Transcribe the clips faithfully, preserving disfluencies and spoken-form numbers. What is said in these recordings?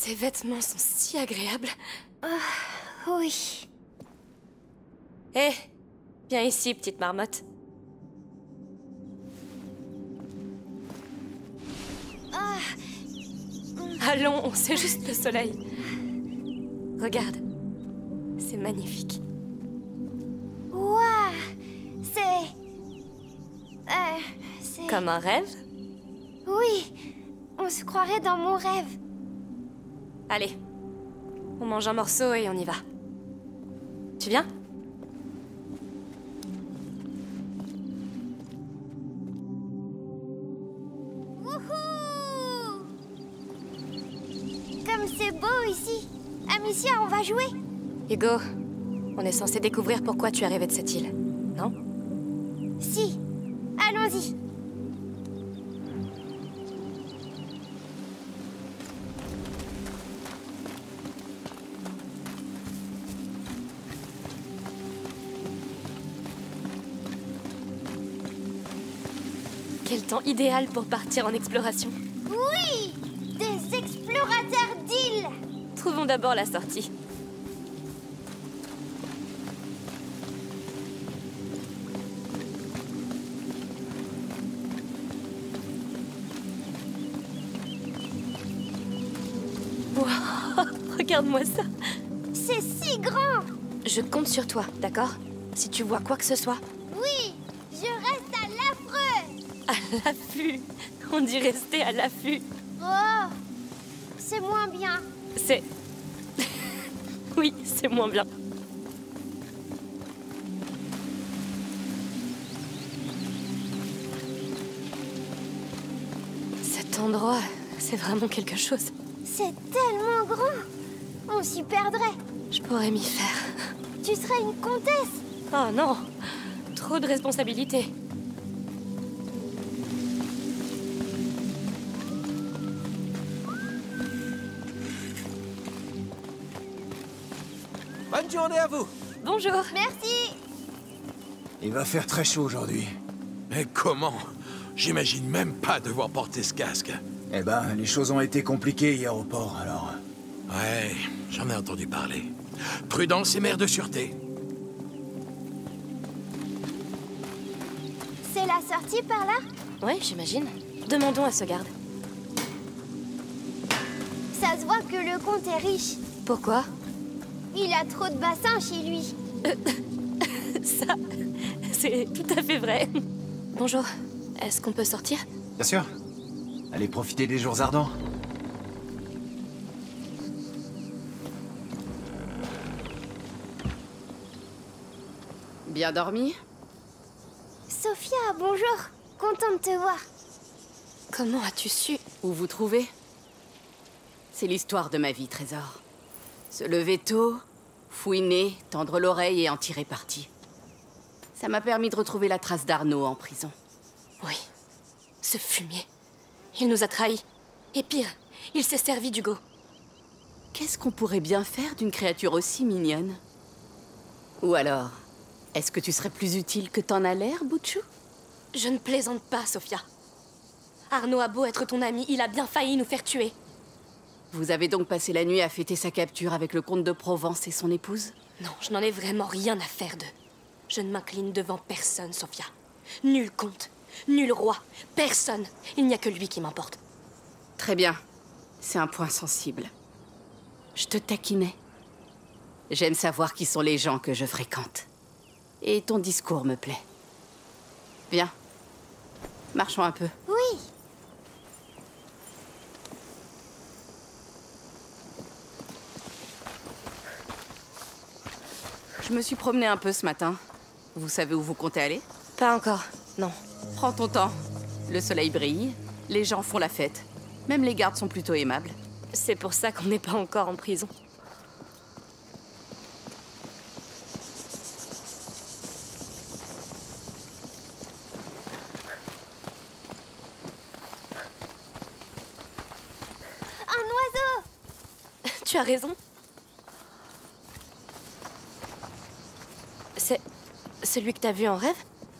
Ces vêtements sont si agréables. Oh, oui. Hé, viens ici, petite marmotte. Ah. Allons, c'est juste le soleil. Regarde, c'est magnifique. Waouh, c'est... Euh, c'est... Comme un rêve? Oui, on se croirait dans mon rêve. Allez, on mange un morceau et on y va. Tu viens? Wouhou! Comme c'est beau ici. Amicia, on va jouer. Hugo, on est censé découvrir pourquoi tu es arrivé de cette île, non? Si, allons-y. Quel temps idéal pour partir en exploration. Oui, des explorateurs d'îles. Trouvons d'abord la sortie. Wow, regarde-moi ça. C'est si grand. Je compte sur toi, d'accord? Si tu vois quoi que ce soit. Oui, je reste à l'affreux. À l'affût. On dit rester à l'affût. Oh, c'est moins bien. C'est... oui, c'est moins bien. Cet endroit, c'est vraiment quelque chose. C'est tellement grand. On s'y perdrait. Je pourrais m'y faire. Tu serais une comtesse. Oh non, trop de responsabilités. Bonne journée à vous. Bonjour. Merci. Il va faire très chaud aujourd'hui. Mais comment? J'imagine même pas devoir porter ce casque. Eh ben, les choses ont été compliquées hier au port, alors... Ouais, j'en ai entendu parler. Prudence et mère de sûreté. C'est la sortie par là? Ouais, j'imagine. Demandons à ce garde. Ça se voit que le comte est riche. Pourquoi? Il a trop de bassins chez lui. Ça, c'est tout à fait vrai. Bonjour, est-ce qu'on peut sortir? Bien sûr. Allez profiter des jours ardents. Bien dormi? Sophia, bonjour. Content de te voir. Comment as-tu su? Où vous trouvez? C'est l'histoire de ma vie, Trésor. Se lever tôt, fouiner, tendre l'oreille et en tirer parti. Ça m'a permis de retrouver la trace d'Arnaud en prison. Oui, ce fumier. Il nous a trahis. Et pire, il s'est servi d'Hugo. Qu'est-ce qu'on pourrait bien faire d'une créature aussi mignonne? Ou alors, est-ce que tu serais plus utile que t'en as l'air, Butchou? Je ne plaisante pas, Sophia. Arnaud a beau être ton ami, il a bien failli nous faire tuer. Vous avez donc passé la nuit à fêter sa capture avec le comte de Provence et son épouse? Non, je n'en ai vraiment rien à faire d'eux. Je ne m'incline devant personne, Sophia. Nul comte, nul roi, personne. Il n'y a que lui qui m'importe. Très bien. C'est un point sensible. Je te taquinais. J'aime savoir qui sont les gens que je fréquente. Et ton discours me plaît. Viens. Marchons un peu. Oui. Je me suis promenée un peu ce matin. Vous savez où vous comptez aller? Pas encore, non. Prends ton temps. Le soleil brille, les gens font la fête. Même les gardes sont plutôt aimables. C'est pour ça qu'on n'est pas encore en prison. Un oiseau. Tu as raison. C'est celui que t'as vu en rêve?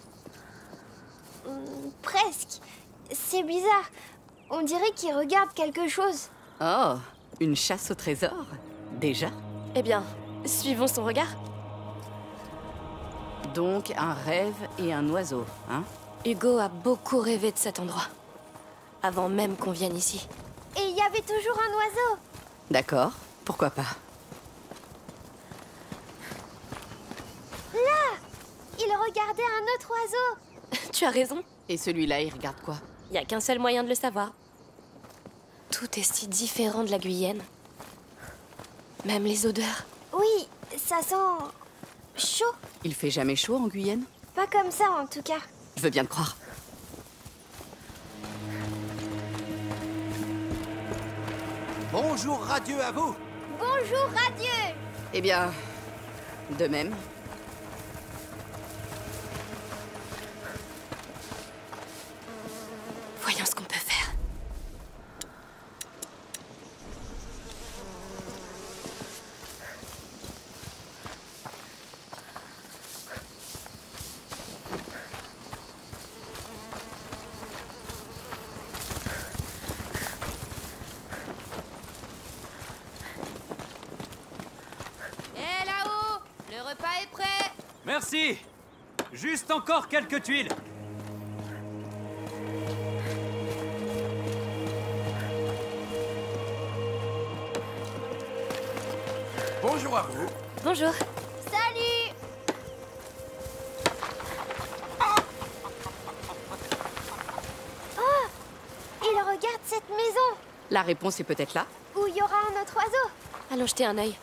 Hmm, presque. C'est bizarre. On dirait qu'il regarde quelque chose. Oh, Une chasse au trésor? Déjà? Eh bien, suivons son regard. Donc un rêve et un oiseau, hein? Hugo a beaucoup rêvé de cet endroit. Avant même qu'on vienne ici. Et il y avait toujours un oiseau. D'accord, pourquoi pas. Là! Il regardait un autre oiseau. Tu as raison. Et celui-là, il regarde quoi? Il n'y a qu'un seul moyen de le savoir. Tout est si différent de la Guyenne. Même les odeurs. Oui, ça sent... chaud. Il fait jamais chaud en Guyenne? Pas comme ça, en tout cas. Je veux bien te croire. Bonjour radieux à vous. Bonjour, radieux. Eh bien, de même. Voyons ce qu'on peut faire. Hé là-haut! Le repas est prêt! Merci. Juste encore quelques tuiles. Bonjour à vous. Bonjour. Salut. Oh! Il regarde cette maison. La réponse est peut-être là. Où il y aura un autre oiseau. Allons jeter un œil.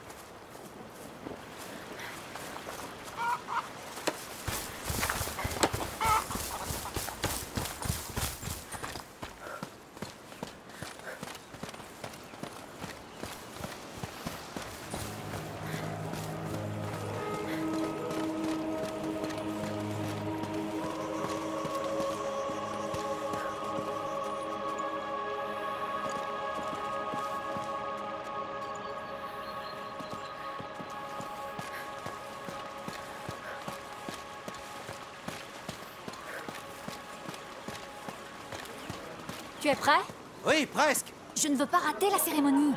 Tu es prêt? Oui, presque. Je ne veux pas rater la cérémonie.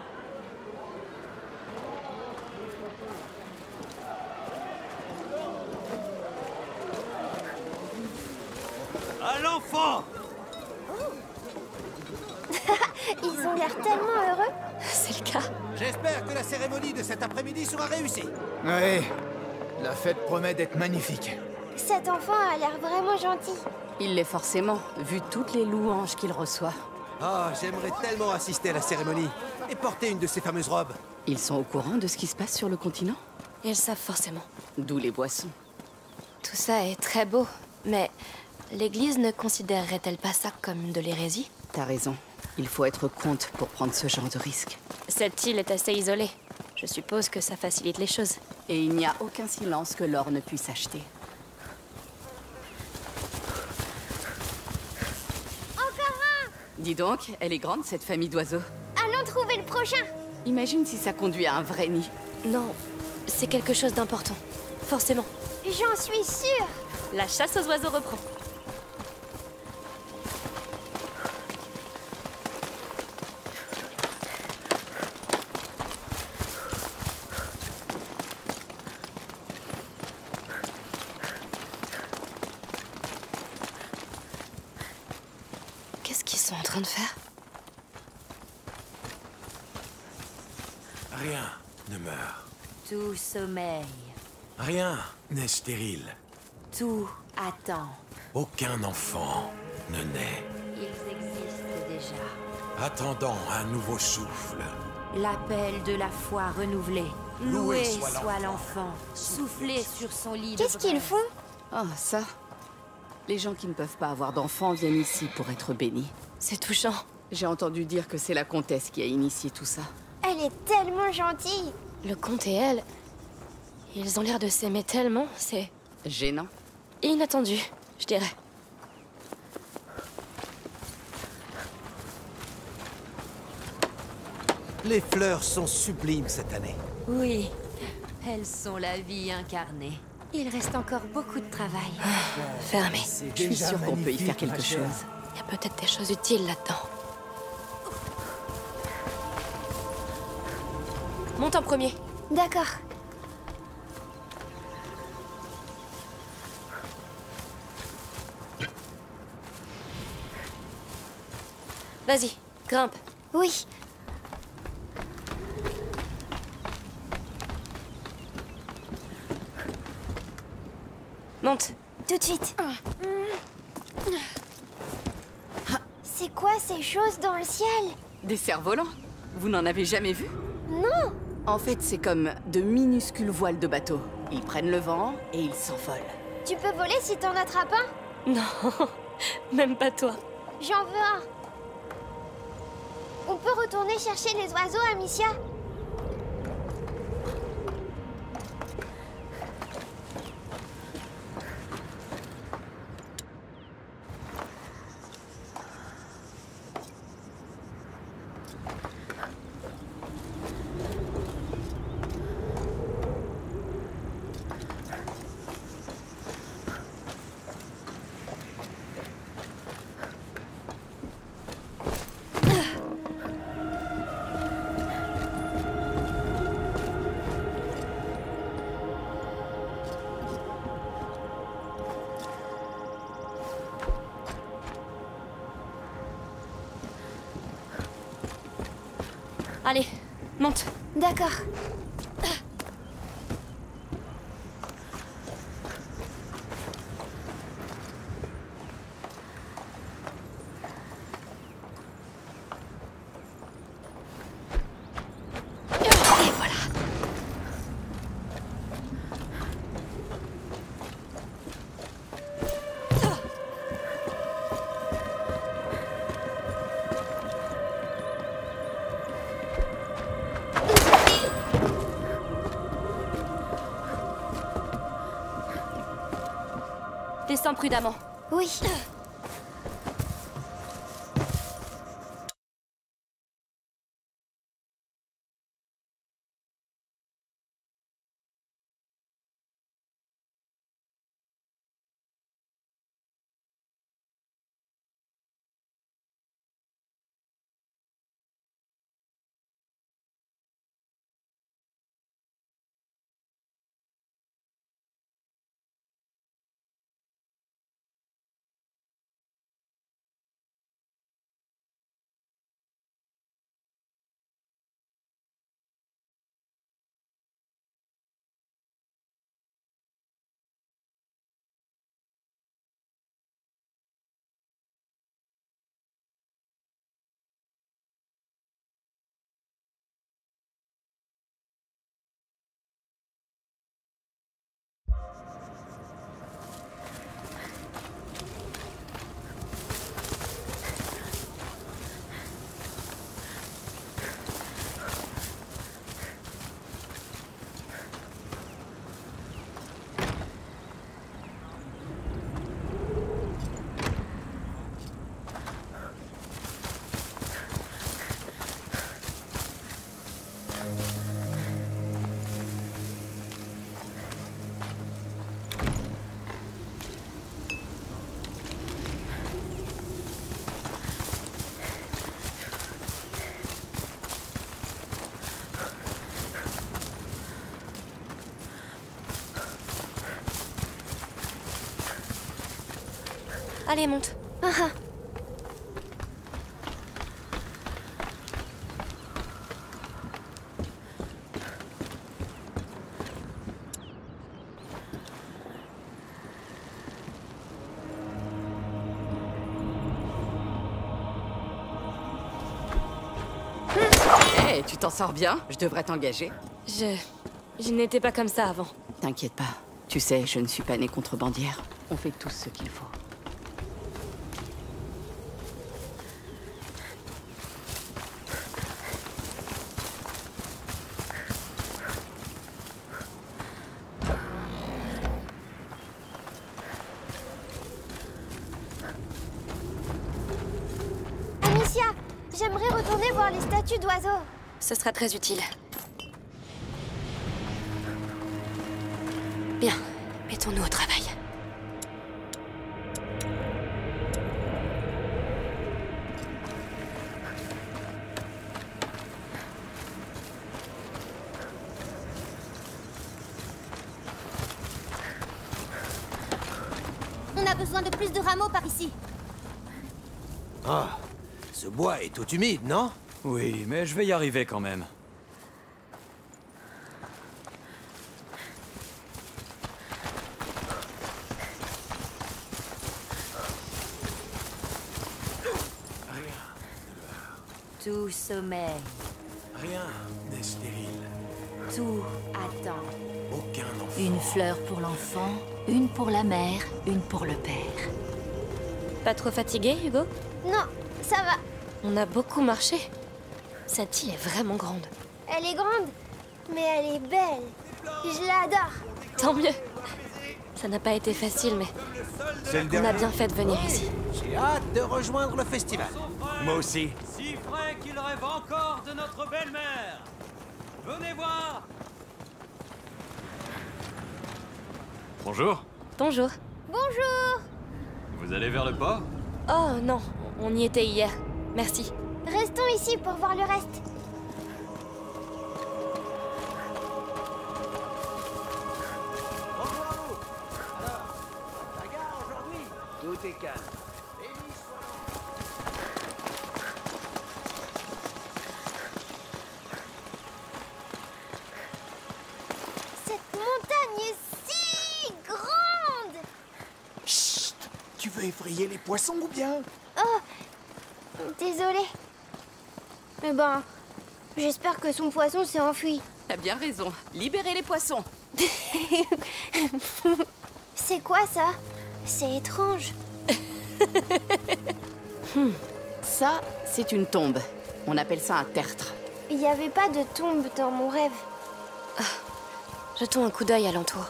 À l'enfant. Ils ont l'air tellement heureux. C'est le cas. J'espère que la cérémonie de cet après-midi sera réussie. Ouais, la fête promet d'être magnifique. Cet enfant a l'air vraiment gentil. Il l'est forcément, vu toutes les louanges qu'il reçoit. Oh, j'aimerais tellement assister à la cérémonie et porter une de ces fameuses robes. Ils sont au courant de ce qui se passe sur le continent? Ils savent forcément. D'où les boissons. Tout ça est très beau, mais l'Église ne considérerait-elle pas ça comme de l'hérésie? T'as raison. Il faut être comte pour prendre ce genre de risque. Cette île est assez isolée. Je suppose que ça facilite les choses. Et il n'y a aucun silence que l'or ne puisse acheter. Encore un. Dis donc, elle est grande cette famille d'oiseaux. Allons trouver le prochain. Imagine si ça conduit à un vrai nid. Non, c'est quelque chose d'important. Forcément. J'en suis sûre. La chasse aux oiseaux reprend. Qu'est-ce qu'ils sont en train de faire? Rien ne meurt. Tout sommeil, Rien n'est stérile. tout attend. Aucun enfant ne naît. Ils existent déjà. Attendant un nouveau souffle. L'appel de la foi renouvelée. Loué Loué soit soit l'enfant. Soufflé sur son lit de Qu'est-ce qu'ils braise. font? Oh, ça. Les gens qui ne peuvent pas avoir d'enfants viennent ici pour être bénis. C'est touchant. J'ai entendu dire que c'est la comtesse qui a initié tout ça. Elle est tellement gentille. Le comte et elle, ils ont l'air de s'aimer tellement, c'est Gênant. inattendu, je dirais. Les fleurs sont sublimes cette année. Oui, elles sont la vie incarnée. Il reste encore beaucoup de travail. Fermé. Je suis sûre qu'on peut y faire quelque chose. Il y a peut-être des choses utiles là-dedans. monte en premier. D'accord. Vas-y, grimpe. Oui. Monte. Tout de suite. C'est quoi ces choses dans le ciel? Des cerfs-volants? Vous n'en avez jamais vu? Non. En fait, c'est comme de minuscules voiles de bateau. Ils prennent le vent et ils s'envolent. Tu peux voler si t'en attrapes un? Non, même pas toi. J'en veux un. On peut retourner chercher les oiseaux, Amicia? Allez, monte. D'accord. Et voilà. Descends prudemment. Oui. Allez, monte. Ah ah. Hé, tu t'en sors bien? Je devrais t'engager. Je... Je n'étais pas comme ça avant. T'inquiète pas. Tu sais, je ne suis pas née contrebandière. On fait tous ce qu'il faut. Amicia, j'aimerais retourner voir les statues d'oiseaux. Ce sera très utile. Bien, mettons-nous au travail. besoin de plus de rameaux par ici. Ah, ce bois est tout humide, non? Oui, mais je vais y arriver quand même. Tout sommeil, Rien n'est stérile. tout attend. Aucun enfant. Une fleur pour l'enfant, une pour la mère, une pour le père. Pas trop fatigué, Hugo? Non, ça va. On a beaucoup marché. Cette île est vraiment grande. Elle est grande, mais elle est belle. Je l'adore. Tant mieux. Ça n'a pas été facile, mais C'est le on a dernier. bien fait de venir ici. J'ai hâte de rejoindre le festival. Moi aussi. Si frais qu'il rêve encore de notre belle-mère. Venez voir. Bonjour. Bonjour. Bonjour. Vous allez vers le port? Oh non, on y était hier. Merci. Restons ici pour voir le reste. Tout est calme. Cette montagne est si grande. Chut! Tu veux effrayer les poissons ou bien? Oh, désolée. Eh ben, j'espère que son poisson s'est enfui. T'as bien raison. Libérez les poissons. C'est quoi ça? C'est étrange. Ça, c'est une tombe. On appelle ça un tertre. Il n'y avait pas de tombe dans mon rêve. Jetons un coup d'œil alentour.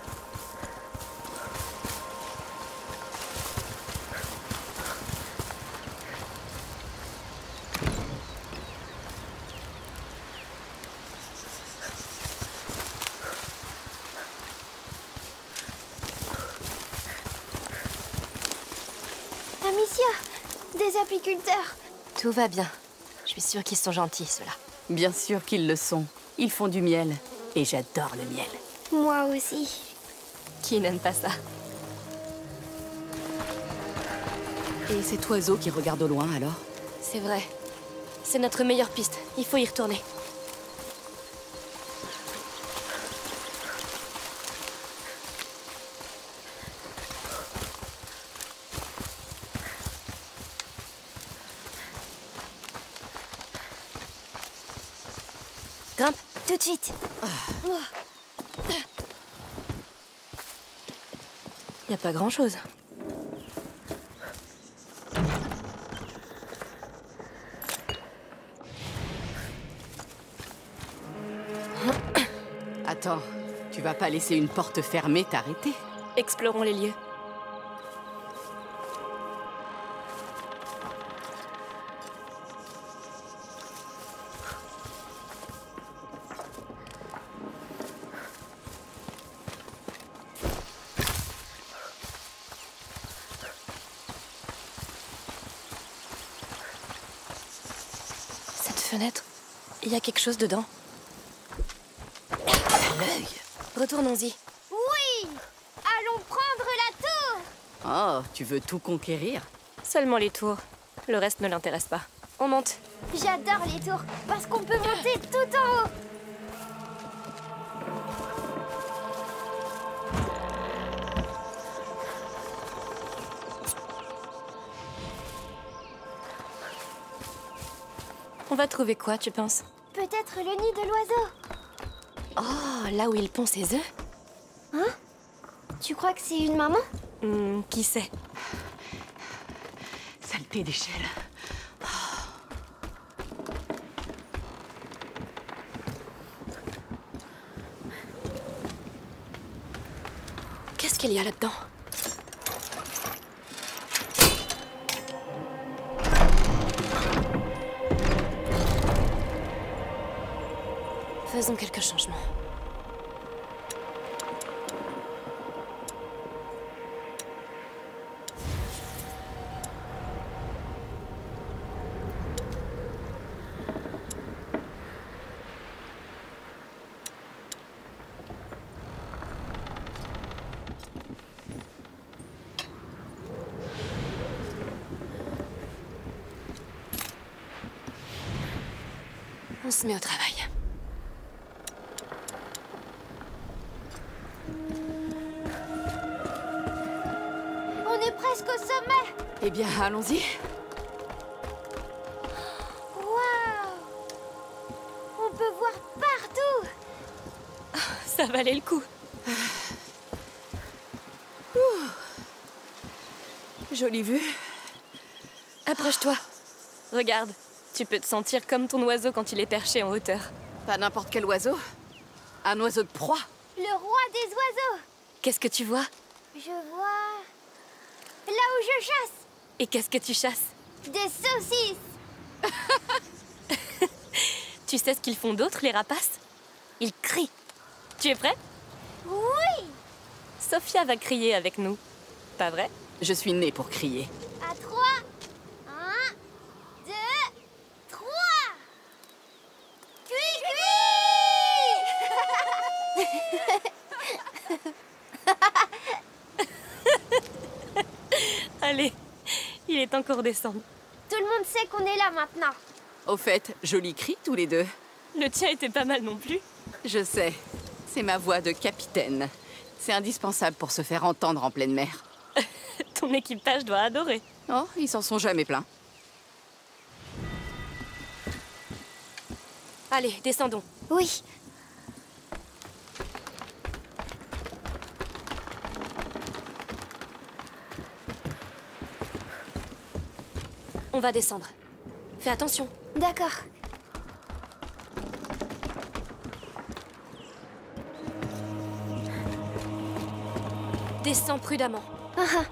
Amicia, des apiculteurs. Tout va bien. Je suis sûre qu'ils sont gentils, ceux-là. Bien sûr qu'ils le sont. Ils font du miel. Et j'adore le miel. Moi aussi. Qui n'aime pas ça? Et cet oiseau qui regarde au loin, alors? C'est vrai. C'est notre meilleure piste. Il faut y retourner. Grimpe. Tout de suite. Y a pas grand-chose. Attends, tu vas pas laisser une porte fermée t'arrêter? Explorons les lieux. Cette fenêtre, il y a quelque chose dedans. L'œil. Retournons-y. Oui. Allons prendre la tour. Oh, tu veux tout conquérir? Seulement les tours. Le reste ne l'intéresse pas. On monte. J'adore les tours parce qu'on peut monter tout en haut. On va trouver quoi, tu penses? Peut-être le nid de l'oiseau. Oh, là où il pond ses œufs? Tu crois que c'est une maman? Hmm, qui sait? Saleté d'échelle. Qu'est-ce qu'il y a là-dedans? Faisons quelques changements. On se met au travail. On est presque au sommet. Eh bien, allons-y. Waouh! On peut voir partout. Ça valait le coup. Jolie vue. Approche-toi. Regarde, tu peux te sentir comme ton oiseau quand il est perché en hauteur. Pas n'importe quel oiseau. Un oiseau de proie. Le roi des oiseaux. Qu'est-ce que tu vois? Je vois... Là où je chasse. Et qu'est-ce que tu chasses? Des saucisses. Tu sais ce qu'ils font d'autre, les rapaces? Ils crient. Tu es prêt? Oui. Sophia va crier avec nous. Pas vrai? Je suis née pour crier. À trois. Un, deux, trois. Cui, cui. Allez, il est encore descendre. Tout le monde sait qu'on est là maintenant. Au fait, joli cri tous les deux. Le tien était pas mal non plus. Je sais. C'est ma voix de capitaine. C'est indispensable pour se faire entendre en pleine mer. Ton équipage doit adorer. Oh, ils s'en sont jamais plaints. Allez, descendons. Oui. On va descendre. Fais attention. D'accord. Descends prudemment. Ah ah.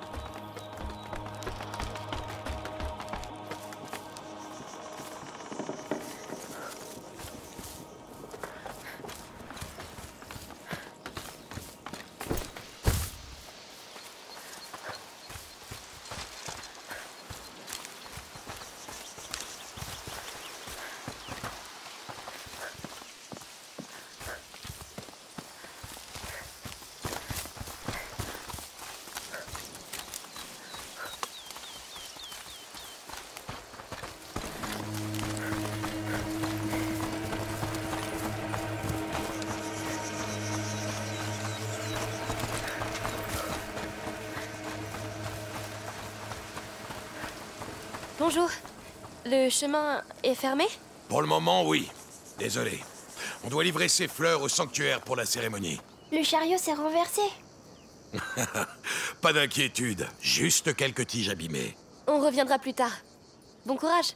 Bonjour. Le chemin est fermé? Pour le moment, oui. Désolé. On doit livrer ces fleurs au sanctuaire pour la cérémonie. Le chariot s'est renversé. Pas d'inquiétude, juste quelques tiges abîmées. On reviendra plus tard. Bon courage.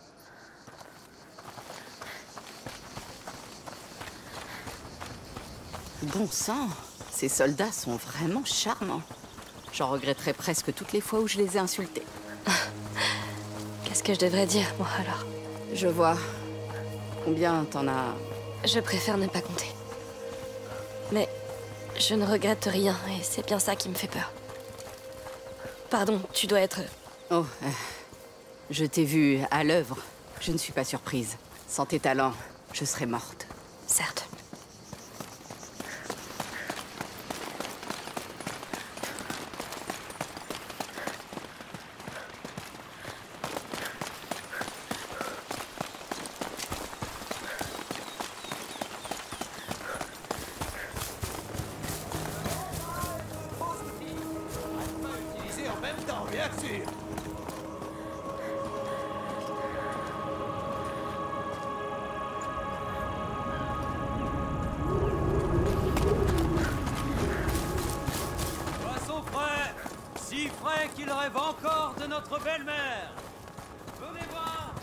Bon sang, ces soldats sont vraiment charmants. J'en regretterais presque toutes les fois où je les ai insultés. Qu'est-ce que je devrais dire, moi, alors? Je vois. Combien t'en as... Je préfère ne pas compter. Mais je ne regrette rien, et c'est bien ça qui me fait peur. Pardon, tu dois être... Oh, euh, je t'ai vu à l'œuvre. Je ne suis pas surprise. Sans tes talents, je serais morte. Certes. Utilisé en même temps, bien sûr. Poisson frais, si frais qu'il rêve encore de notre belle-mère. Venez voir.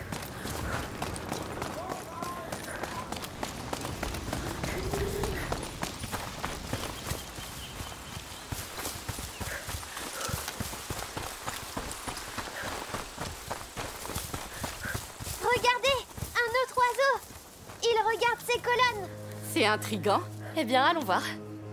Regardez, un autre oiseau. Il regarde ses colonnes. C'est intriguant. Eh bien, allons voir.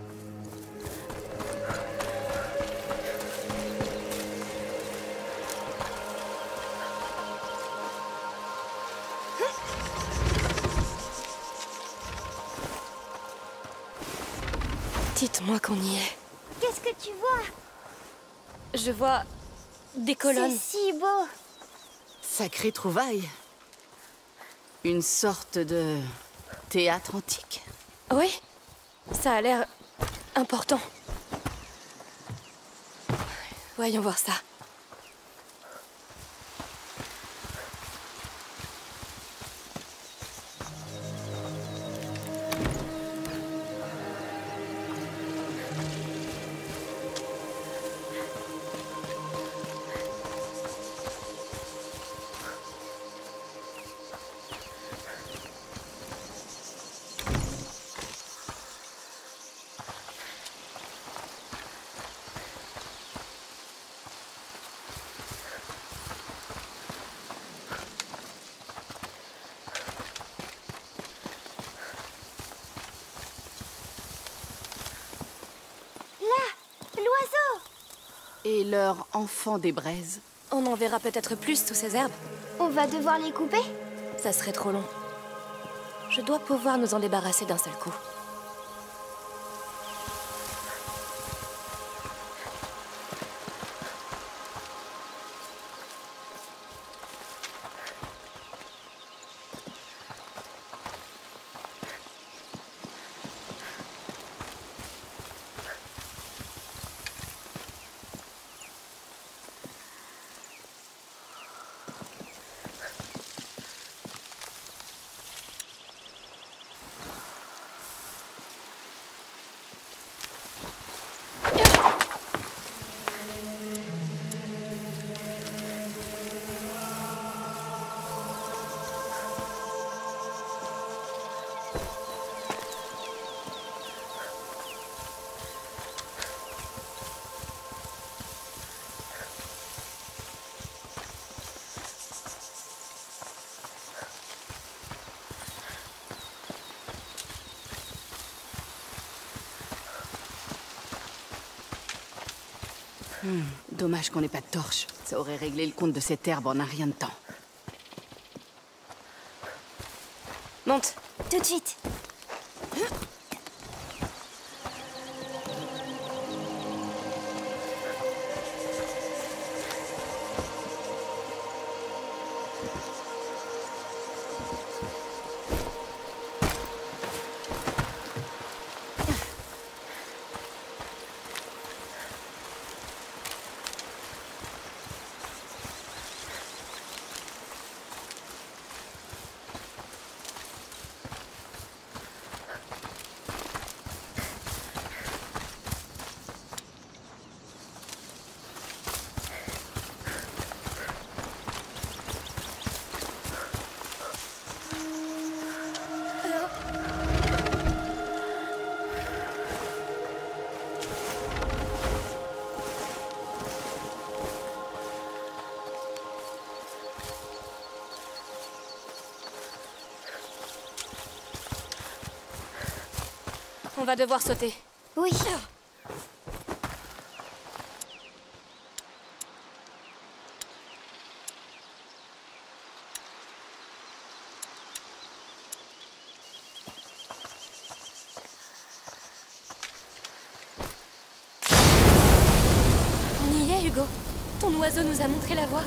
Dites-moi qu'on y est. Qu'est-ce que tu vois? Je vois des colonnes. C'est si beau. Sacrée trouvaille. Une sorte de théâtre antique. Oui, ça a l'air important. Voyons voir ça. Et leur enfant des braises. On en verra peut-être plus sous ces herbes. On va devoir les couper? Ça serait trop long. Je dois pouvoir nous en débarrasser d'un seul coup. Hmm, dommage qu'on n'ait pas de torche. Ça aurait réglé le compte de cette herbe en un rien de temps. Monte. Tout de suite. On va devoir sauter. Oui. On y est, Hugo. Ton oiseau nous a montré la voie.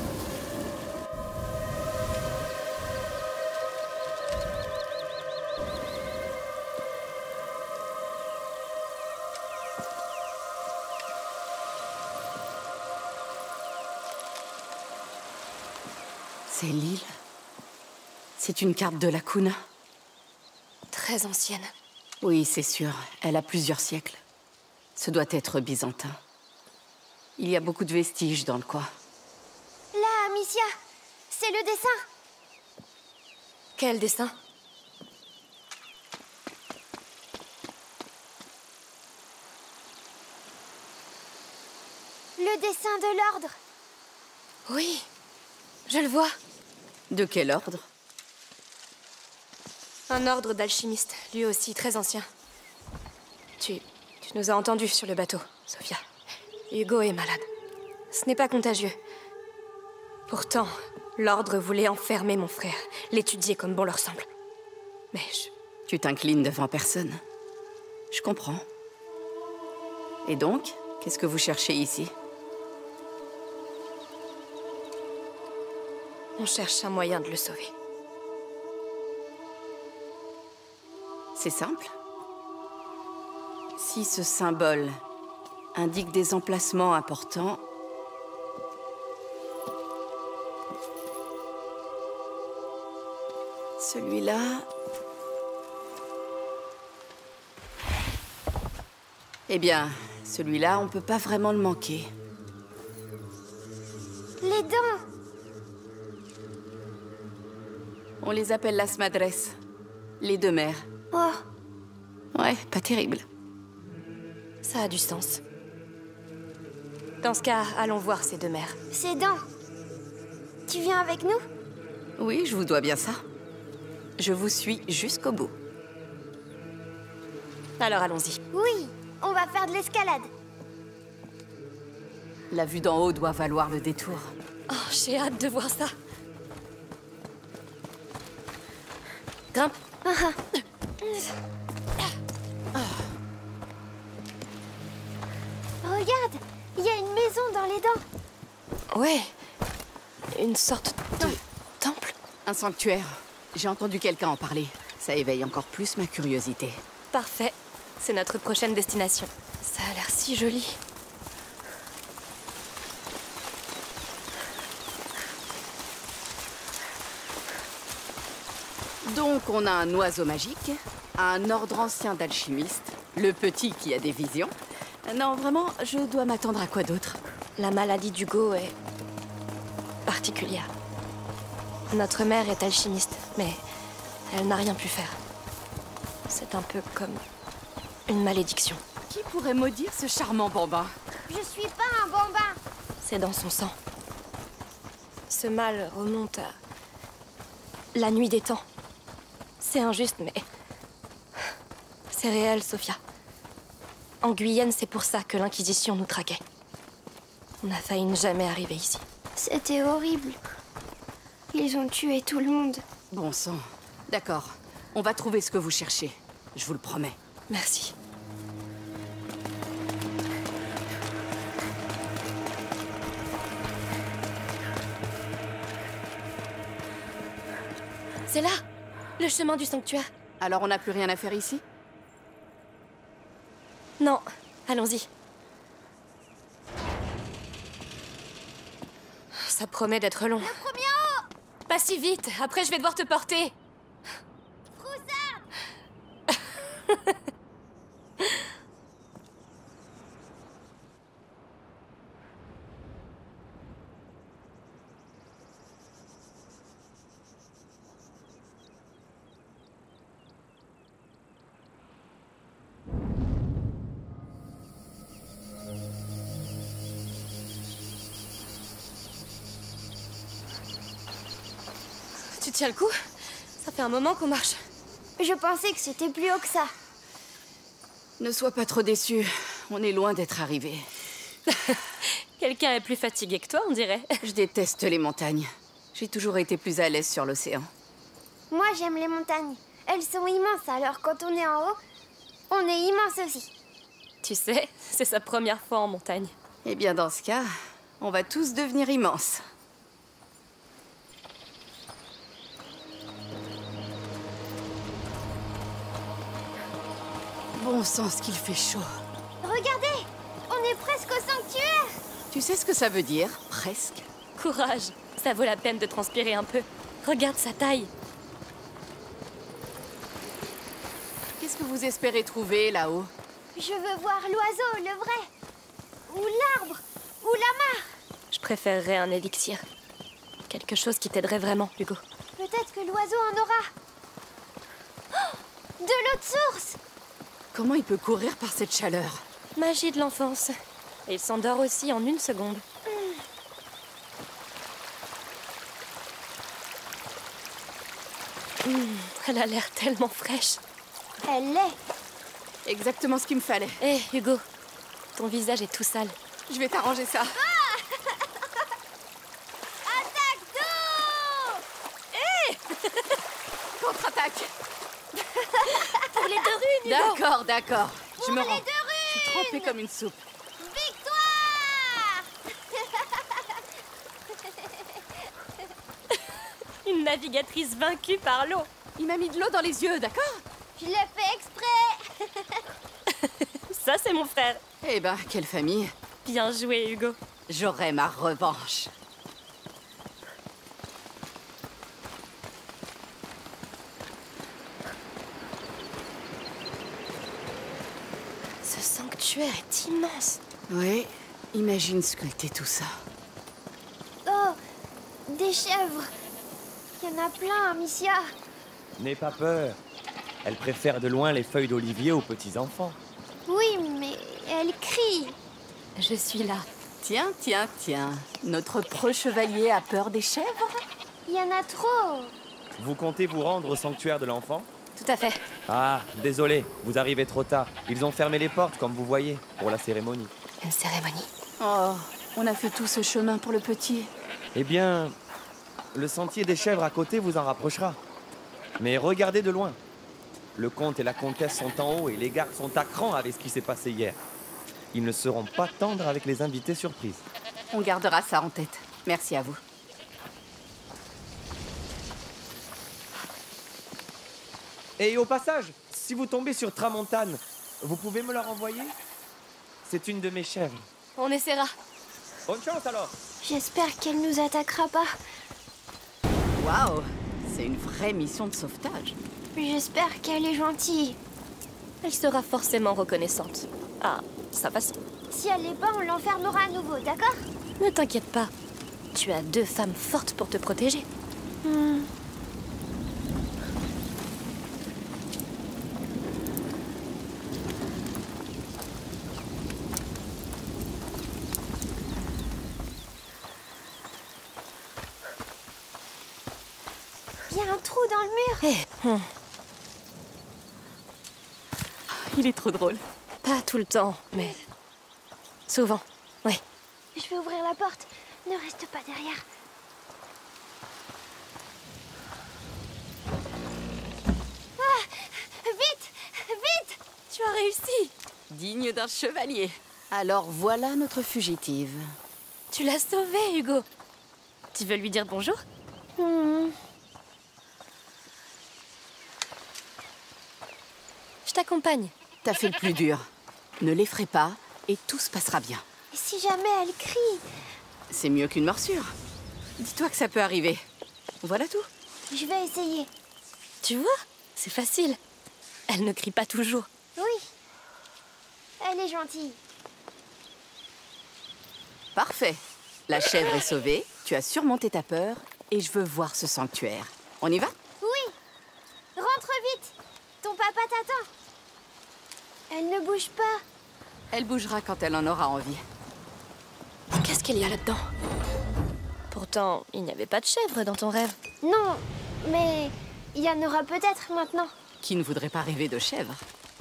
C'est l'île. C'est une carte de la Kuna. Très ancienne. Oui, c'est sûr. Elle a plusieurs siècles. Ce doit être byzantin. Il y a beaucoup de vestiges dans le coin. Là, Amicia, c'est le dessin. Quel dessin? Le dessin de l'ordre. Oui, je le vois. De quel ordre? Un ordre d'alchimistes, lui aussi très ancien. Tu... tu nous as entendus sur le bateau, Sophia. Hugo est malade. Ce n'est pas contagieux. Pourtant, l'ordre voulait enfermer mon frère, l'étudier comme bon leur semble. Mais je... Tu t'inclines devant personne. Je comprends. Et donc, qu'est-ce que vous cherchez ici? On cherche un moyen de le sauver. C'est simple. Si ce symbole indique des emplacements importants, celui-là... Eh bien, celui-là, on peut pas vraiment le manquer. Les dents! On les appelle las madres, les deux mères. Oh, Ouais, pas terrible. Ça a du sens. Dans ce cas, allons voir ces deux mères. ces dents. Tu viens avec nous? Oui, je vous dois bien ça. Je vous suis jusqu'au bout. Alors allons-y. Oui, on va faire de l'escalade. La vue d'en haut doit valoir le détour. Oh, j'ai hâte de voir ça. Grimpe. Regarde, il y a une maison dans les dents. Ouais. Une sorte de temple. Un sanctuaire. J'ai entendu quelqu'un en parler. Ça éveille encore plus ma curiosité. Parfait. C'est notre prochaine destination. Ça a l'air si joli. Donc, on a un oiseau magique, un ordre ancien d'alchimistes, le petit qui a des visions. Non, vraiment, je dois m'attendre à quoi d'autre? La maladie d'Hugo est particulière. Notre mère est alchimiste, mais elle n'a rien pu faire. C'est un peu comme une malédiction. Qui pourrait maudire ce charmant bambin? Je suis pas un bambin. C'est dans son sang. Ce mal remonte à la nuit des temps. C'est injuste, mais c'est réel, Sophia. En Guyenne, c'est pour ça que l'Inquisition nous traquait. On a failli ne jamais arriver ici. C'était horrible. Ils ont tué tout le monde. Bon sang. D'accord. On va trouver ce que vous cherchez. Je vous le promets. Merci. C'est là, le chemin du sanctuaire. Alors on n'a plus rien à faire ici? Non, allons-y. Ça promet d'être long. Le premier en haut! Pas si vite, après je vais devoir te porter. Froussard! Tu tiens le coup? Ça fait un moment qu'on marche. Je pensais que c'était plus haut que ça. Ne sois pas trop déçu. On est loin d'être arrivé. Quelqu'un est plus fatigué que toi, on dirait. Je déteste les montagnes. J'ai toujours été plus à l'aise sur l'océan. Moi, j'aime les montagnes. Elles sont immenses, alors quand on est en haut, on est immense aussi. Tu sais, c'est sa première fois en montagne. Eh bien, dans ce cas, on va tous devenir immenses. Bon sang, ce qu'il fait chaud. Regardez, on est presque au sanctuaire. Tu sais ce que ça veut dire, presque? Courage, ça vaut la peine de transpirer un peu. Regarde sa taille. Qu'est-ce que vous espérez trouver là-haut? Je veux voir l'oiseau, le vrai. Ou l'arbre, ou la mare. Je préférerais un élixir. Quelque chose qui t'aiderait vraiment, Hugo. Peut-être que l'oiseau en aura. Oh, de l'eau de source. Comment il peut courir par cette chaleur? Magie de l'enfance. Et il s'endort aussi en une seconde. Mmh, elle a l'air tellement fraîche. Elle l'est. Exactement ce qu'il me fallait. Hé, Hugo, ton visage est tout sale. Je vais t'arranger ça. Attaque d'eau. Contre-attaque. Pour les deux runes, Hugo. D'accord, d'accord. Je me les rends. deux Je suis trempée comme une soupe. Victoire. Une navigatrice vaincue par l'eau. Il m'a mis de l'eau dans les yeux, d'accord? Je l'ai fait exprès. Ça, c'est mon frère. Eh ben, quelle famille. Bien joué, Hugo. J'aurai ma revanche. Ce sanctuaire est immense. Oui, imagine sculpter tout ça. Oh, des chèvres. Il y en a plein, Amicia. N'aie pas peur. Elle préfère de loin les feuilles d'olivier aux petits-enfants. Oui, mais elle crie. Je suis là. Tiens, tiens, tiens. Notre preux chevalier a peur des chèvres? Il y en a trop. Vous comptez vous rendre au sanctuaire de l'enfant? Tout à fait. Ah, désolé, vous arrivez trop tard. Ils ont fermé les portes, comme vous voyez, pour la cérémonie. Une cérémonie. Oh, on a fait tout ce chemin pour le petit. Eh bien, le sentier des chèvres à côté vous en rapprochera. Mais regardez de loin. Le comte et la comtesse sont en haut et les gardes sont à cran avec ce qui s'est passé hier. Ils ne seront pas tendres avec les invités surprises. On gardera ça en tête. Merci à vous. Et au passage, si vous tombez sur Tramontane, vous pouvez me la renvoyer? C'est une de mes chèvres. On essaiera. Bonne chance alors! J'espère qu'elle nous attaquera pas. Waouh, c'est une vraie mission de sauvetage. J'espère qu'elle est gentille. Elle sera forcément reconnaissante. Ah, ça passe. Si elle l'est pas, on l'enfermera à nouveau, d'accord? Ne t'inquiète pas. Tu as deux femmes fortes pour te protéger. Hmm. Il y a un trou dans le mur. Eh, hum. Il est trop drôle. Pas tout le temps, mais souvent, oui. Je vais ouvrir la porte. Ne reste pas derrière. Ah! Vite! Vite! Tu as réussi. Digne d'un chevalier. Alors voilà notre fugitive. Tu l'as sauvée, Hugo. Tu veux lui dire bonjour? Hmm. Je t'accompagne. T'as fait le plus dur. Ne l'effraie pas et tout se passera bien. Et si jamais elle crie? C'est mieux qu'une morsure. Dis-toi que ça peut arriver. Voilà tout. Je vais essayer. Tu vois, c'est facile. Elle ne crie pas toujours. Oui. Elle est gentille. Parfait. La chèvre est sauvée, tu as surmonté ta peur et je veux voir ce sanctuaire. On y va? Oui. Rentre vite. Ton papa t'attend. Elle ne bouge pas. Elle bougera quand elle en aura envie. Qu'est-ce qu'il y a là-dedans? Pourtant, il n'y avait pas de chèvre dans ton rêve. Non, mais il y en aura peut-être maintenant. Qui ne voudrait pas rêver de chèvre?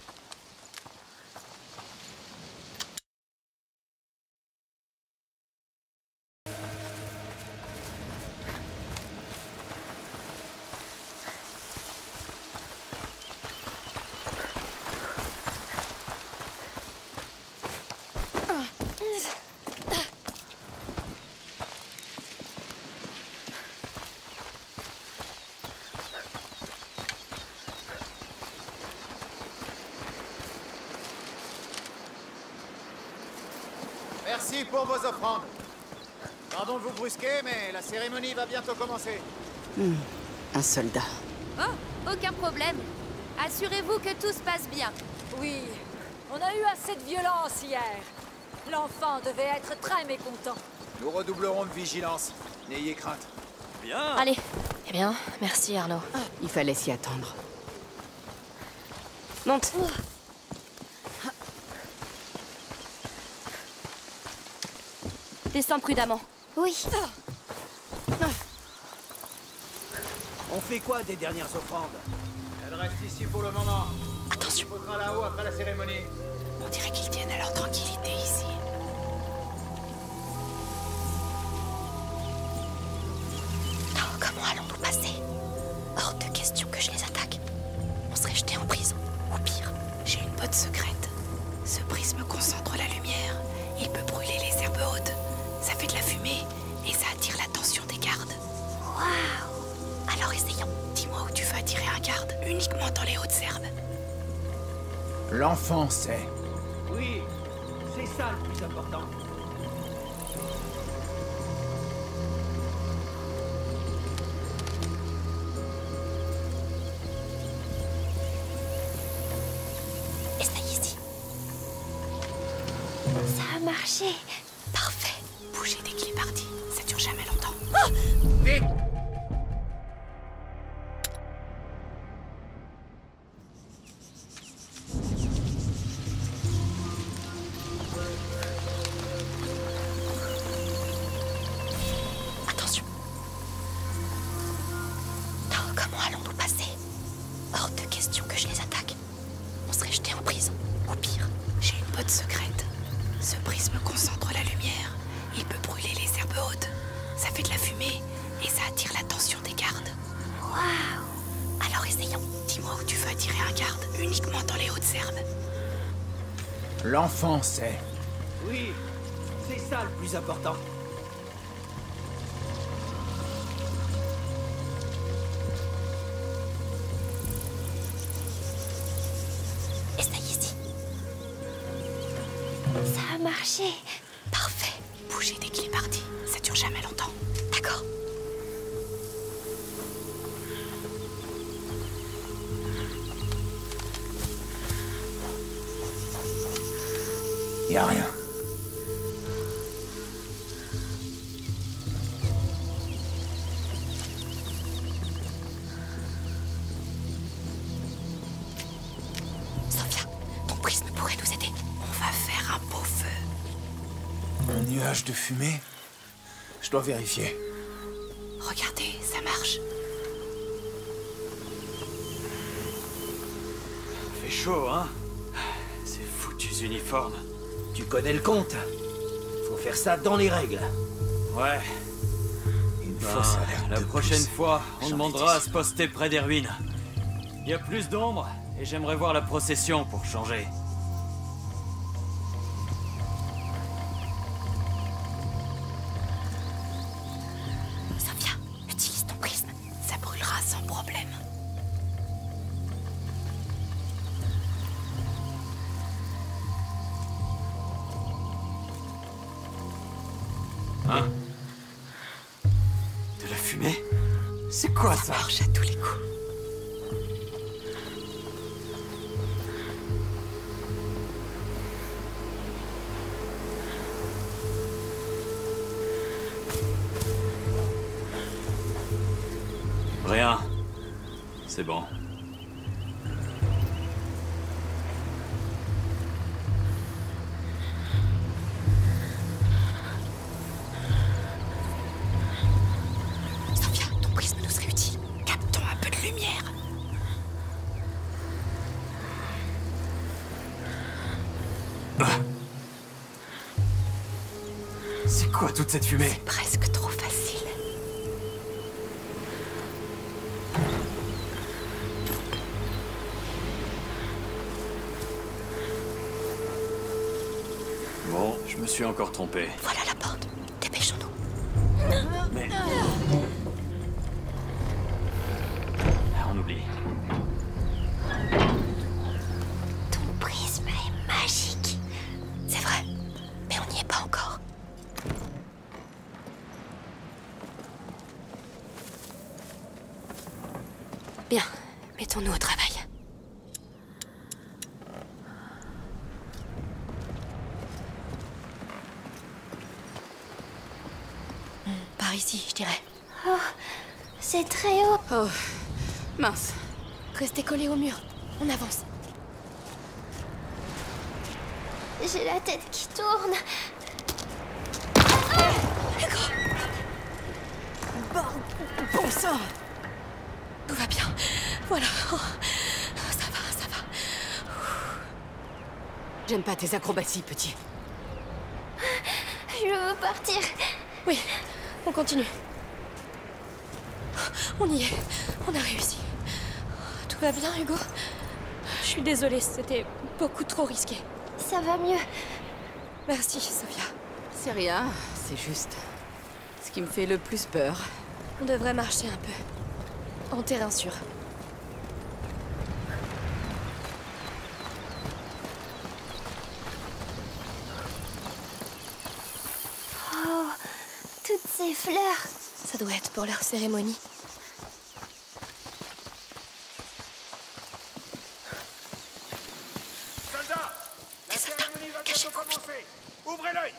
Merci pour vos offrandes. Pardon de vous brusquer, mais la cérémonie va bientôt commencer. Mmh, un soldat. Oh, aucun problème. Assurez-vous que tout se passe bien. Oui, on a eu assez de violence hier. L'enfant devait être très mécontent. Nous redoublerons de vigilance. N'ayez crainte. Bien. Allez. Eh bien, merci Arnaud. Il fallait s'y attendre. Monte. Descends prudemment. Oui. On fait quoi des dernières offrandes? Elle reste ici pour le moment. Attention. On posera là-haut après la cérémonie. On dirait qu'ils tiennent à leur tranquillité ici. Oh, comment allons-nous passer? Hors de question que je les attaque. On serait jetés en prison. Ou pire. J'ai une botte secrète. Ce prisme concentre la lumière. Il peut brûler les herbes hautes. Ça fait de la fumée et ça attire l'attention des gardes. Waouh. Alors essayons. Dis-moi où tu veux attirer un garde. Uniquement dans les hautes herbes. L'enfant sait. Oui, c'est ça le plus important. Essaye ici. Ça a marché. Parfait. Bougez dès qu'il est parti. Ça dure jamais longtemps. Vite! Attention. Oh, comment allons-nous passer? Hors de question que je les attaque. On serait jeté en prison. Ou pire. J'ai une botte secrète. Ce prisme concentre la lumière. Il peut brûler les herbes hautes. Ça fait de la fumée et ça attire l'attention des gardes. Waouh! Alors essayons. Dis-moi où tu veux attirer un garde. Uniquement dans les hautes herbes. L'enfant sait. Oui, c'est ça le plus important. Essaye ici. Ça a marché. Parfait. Bougez dès qu'il est parti. Ça dure jamais longtemps. D'accord. Y a rien. Sophia, ton prisme pourrait nous aider. On va faire un beau feu. Un nuage de fumée? Je dois vérifier. Regardez, ça marche. Fait chaud, hein? Ces foutus uniformes. Tu connais le compte. Faut faire ça dans les règles. Ouais. Une Ben, fausse alerte la de prochaine plus. fois, on J'en demandera à étais se poster près des ruines. Il y a plus d'ombre, et j'aimerais voir la procession pour changer. Sophia, utilise ton prisme. Ça brûlera sans problème. Hein? De la fumée? C'est quoi ça? Marche à tous les coups. Rien. C'est bon. Sophia, ton prisme nous serait utile. Captons un peu de lumière. C'est quoi toute cette fumée? Presque trop facile. Bon, je me suis encore trompé. Voilà la porte. Dépêchons-nous. Mais... On oublie. Ton prisme est magique. C'est vrai, mais on n'y est pas encore. Bien, mettons-nous au travail. Hmm, Par ici, je dirais. Oh, c'est très haut. Oh, mince. Restez collés au mur. On avance. J'ai la tête qui tourne. Bon sang! Tout va bien. Voilà. Oh, ça va, ça va. J'aime pas tes acrobaties, petit. Je veux partir. Oui, on continue. On y est. On a réussi. Tout va bien, Hugo? Je suis désolée, c'était beaucoup trop risqué. Ça va mieux. Merci, Sophia. C'est rien, c'est juste ce qui me fait le plus peur. On devrait marcher un peu. En terrain sûr. Ces fleurs. Ça doit être pour leur cérémonie. Soldats, la cérémonie va bientôt commencer. Ouvrez l'œil.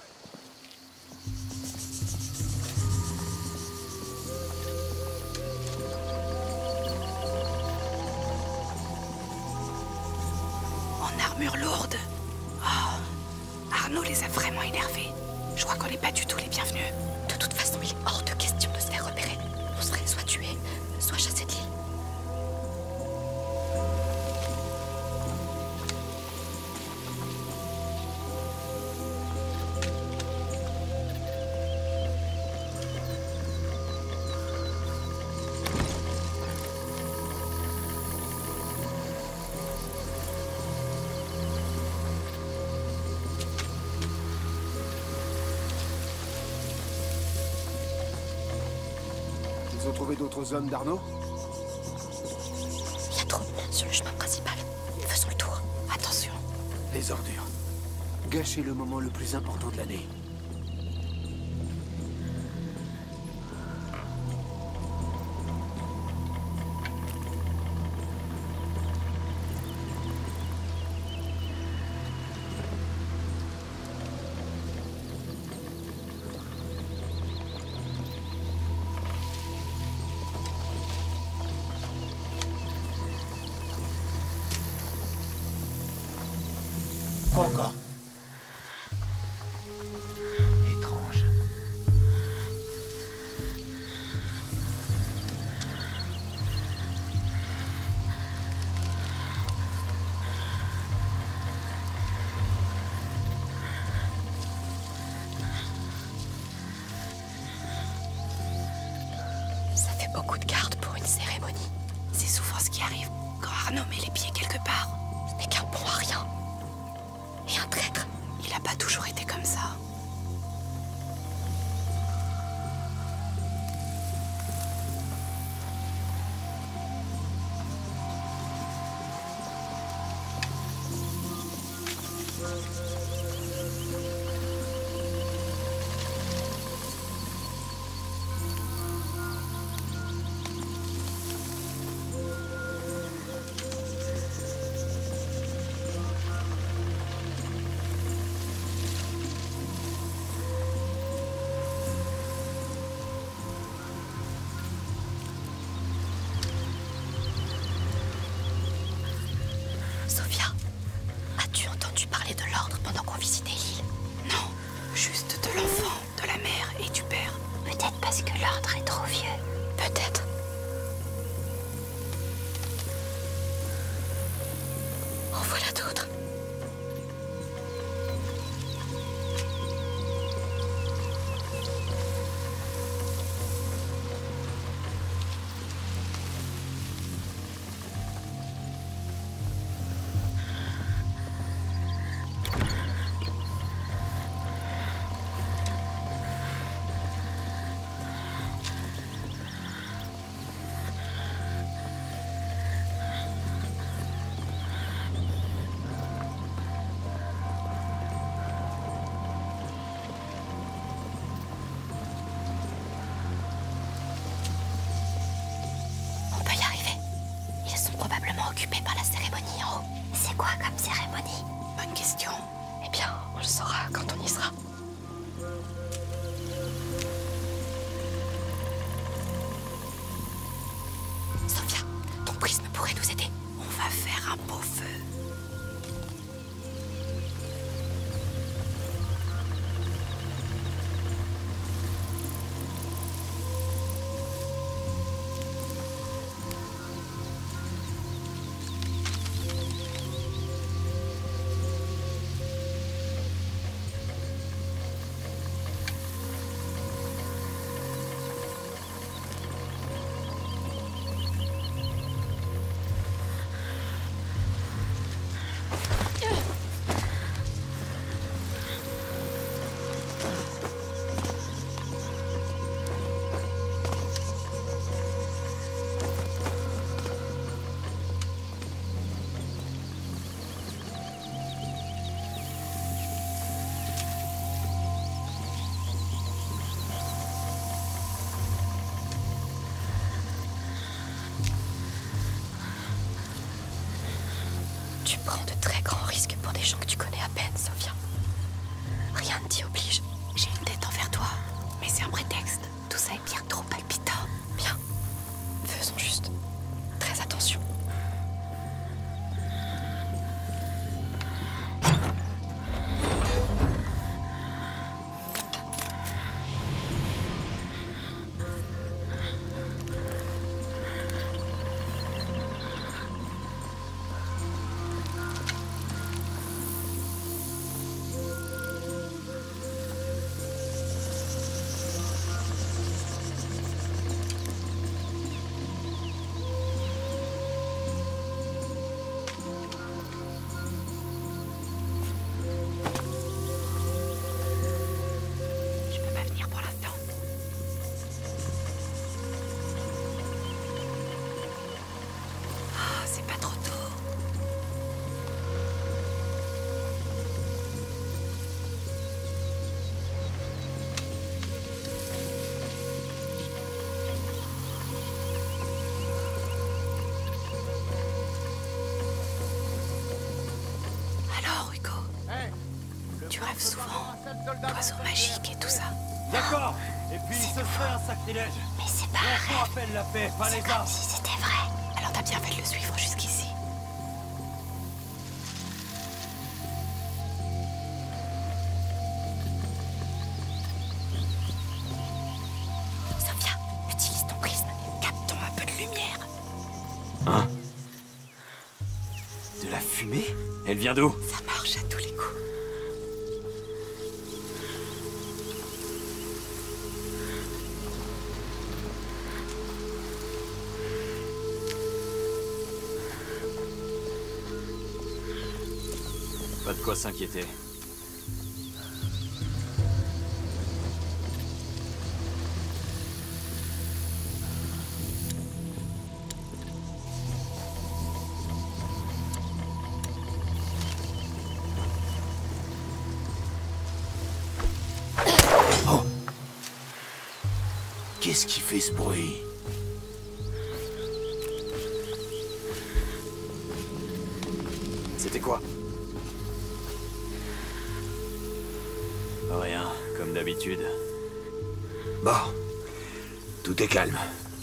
En armure lourde. Oh, Arnaud les a vraiment énervés. Je crois qu'on n'est pas du tout les bienvenus. De toute façon, il est hors de question de se faire repérer. On serait soit tués, soit chassés de l'île. Ils ont trouvé d'autres hommes d'Arnaud? Il y a trop de monde sur le chemin principal. Faisons le tour. Attention. Les ordures. Gâcher le moment le plus important de l'année. Encore. Étrange. Ça fait beaucoup de garde pour une cérémonie. C'est souvent ce qui arrive quand Arnaud met les pieds quelque part. Ce n'est qu'un pont à rien. Et un traître. Il a pas toujours été comme ça. Sophia, as-tu entendu parler de l'ordre pendant qu'on visitait l'île? Non, juste de l'enfant, de la mère et du père. Peut-être parce que l'ordre est trop vieux. Peut-être. En voilà d'autres. On peut y arriver. Ils sont probablement occupés par la cérémonie en haut. C'est quoi comme cérémonie? Bonne question. Eh bien, on le saura quand on y sera. Sophia, ton prisme pourrait nous aider. On va faire un beau feu. Tu prends de très grands risques pour des gens que tu connais à peine, Sophia. Rien ne t'y oblige. J'ai une dette envers toi, mais c'est un prétexte. Tout ça est bien trop palpitant. Bien. Faisons juste très attention. Souvent, d'oiseaux magiques et tout ça. D'accord. Et puis ce serait un sacrilège. Mais c'est pas un rêve. Appelle la paix, pas les armes. Si c'était vrai. Alors t'as bien fait de le suivre jusqu'ici. Sophia, utilise ton prisme. Captons un peu de lumière. Hein? De la fumée? Elle vient d'où? Ça marche à tous les coups. Pas de quoi s'inquiéter. Oh! Qu'est-ce qui fait ce bruit? C'était quoi? Rien, comme d'habitude. Bon, tout est calme.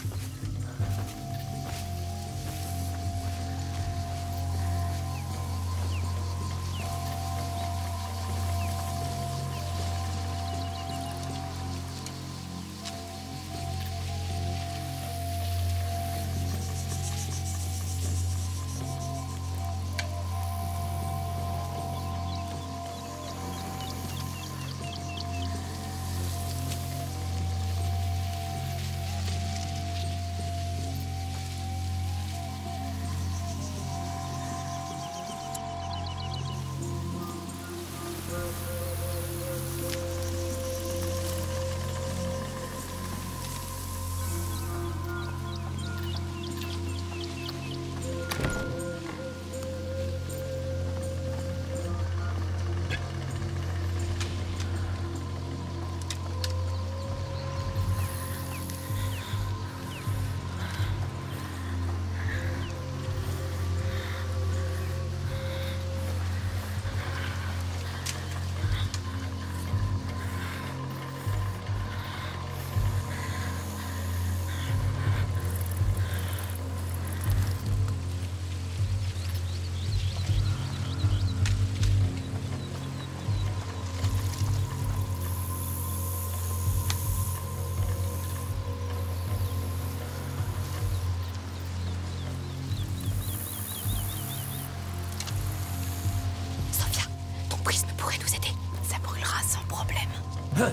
Hein?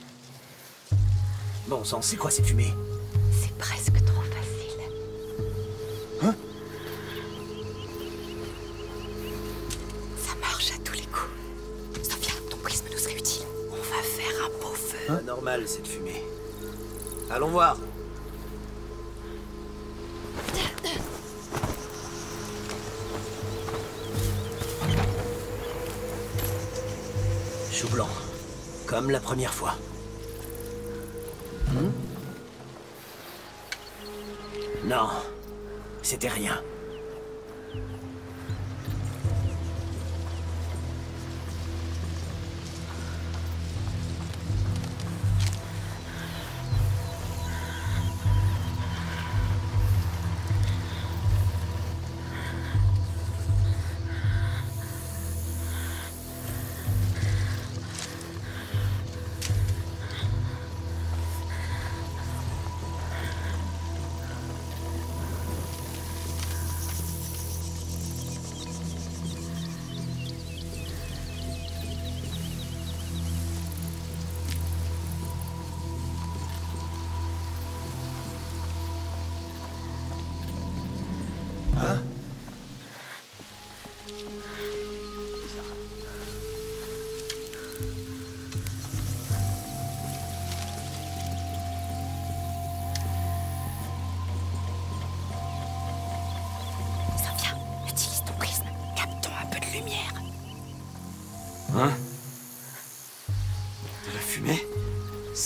Bon sang, c'est quoi cette fumée? C'est presque trop facile. Hein? Ça marche à tous les coups. Sophia, ton prisme nous serait utile. On va faire un beau feu. Pas normal cette fumée. Allons voir. Chou blanc. Comme la première fois. Hmm? Non, c'était rien.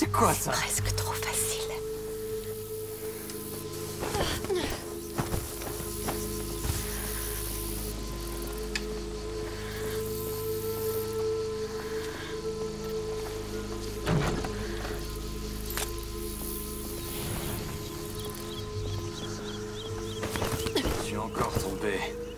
C'est quoi ça? Presque trop facile. Je suis encore tombé.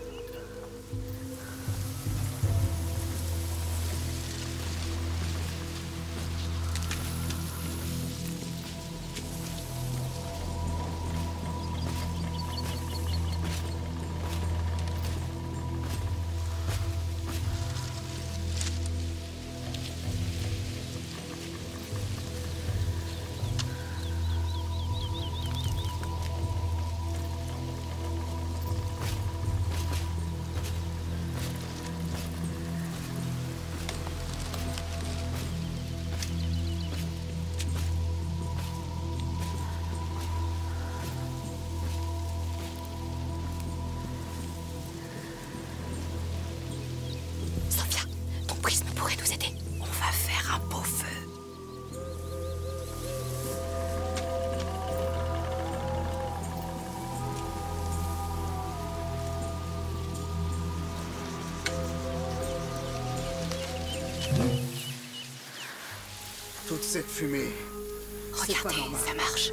Sophia, ton prisme pourrait nous aider. On va faire un beau feu. Toute cette fumée. Regardez, ça marche.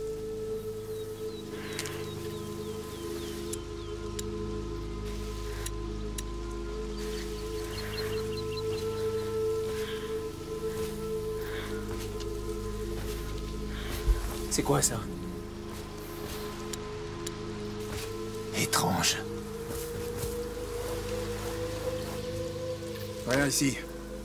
C'est quoi ça? Étrange. Rien ici.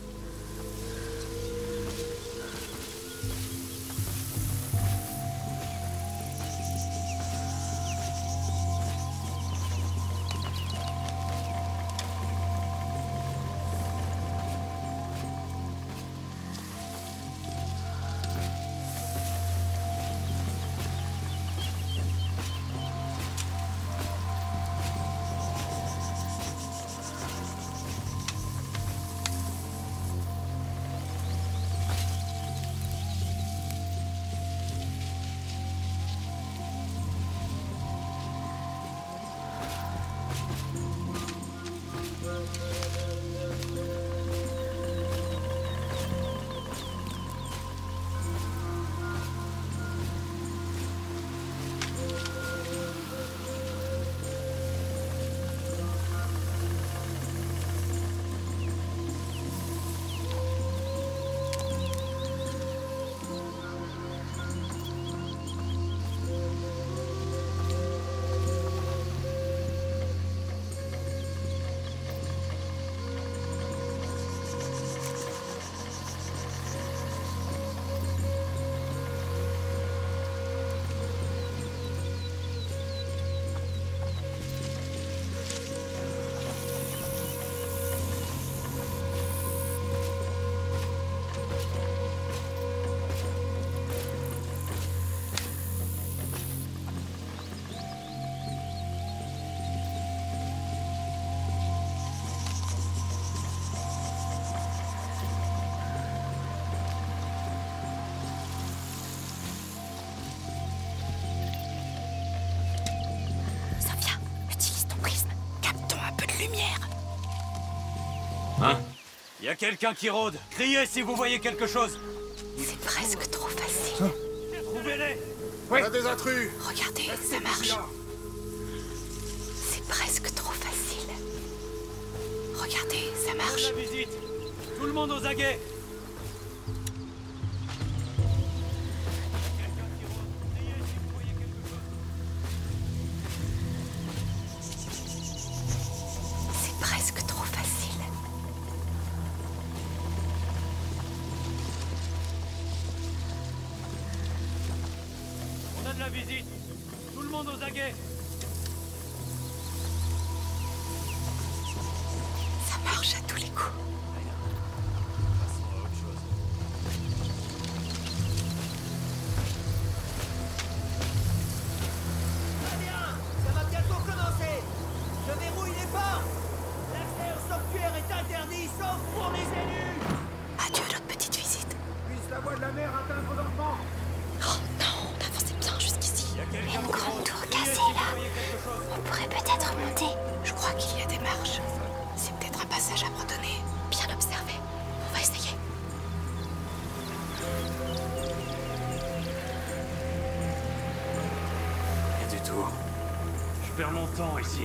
Hein? Y a quelqu'un qui rôde. Criez si vous voyez quelque chose. C'est presque trop facile. Trouvez-les. On a des intrus. Regardez, ça marche. C'est presque trop facile. Regardez, ça marche. La visite. Tout le monde aux aguets. C'est presque trop facile. On a de la visite. Tout le monde aux aguets. Ça marche à tous les coups. Très bien, ça va bientôt commencer. Je verrouille les portes. L'accès au sanctuaire est interdit, sauf pour les élus. Adieu, notre petite visite. Puisse la voix de la mer atteindre dans tout. Je perds mon temps ici.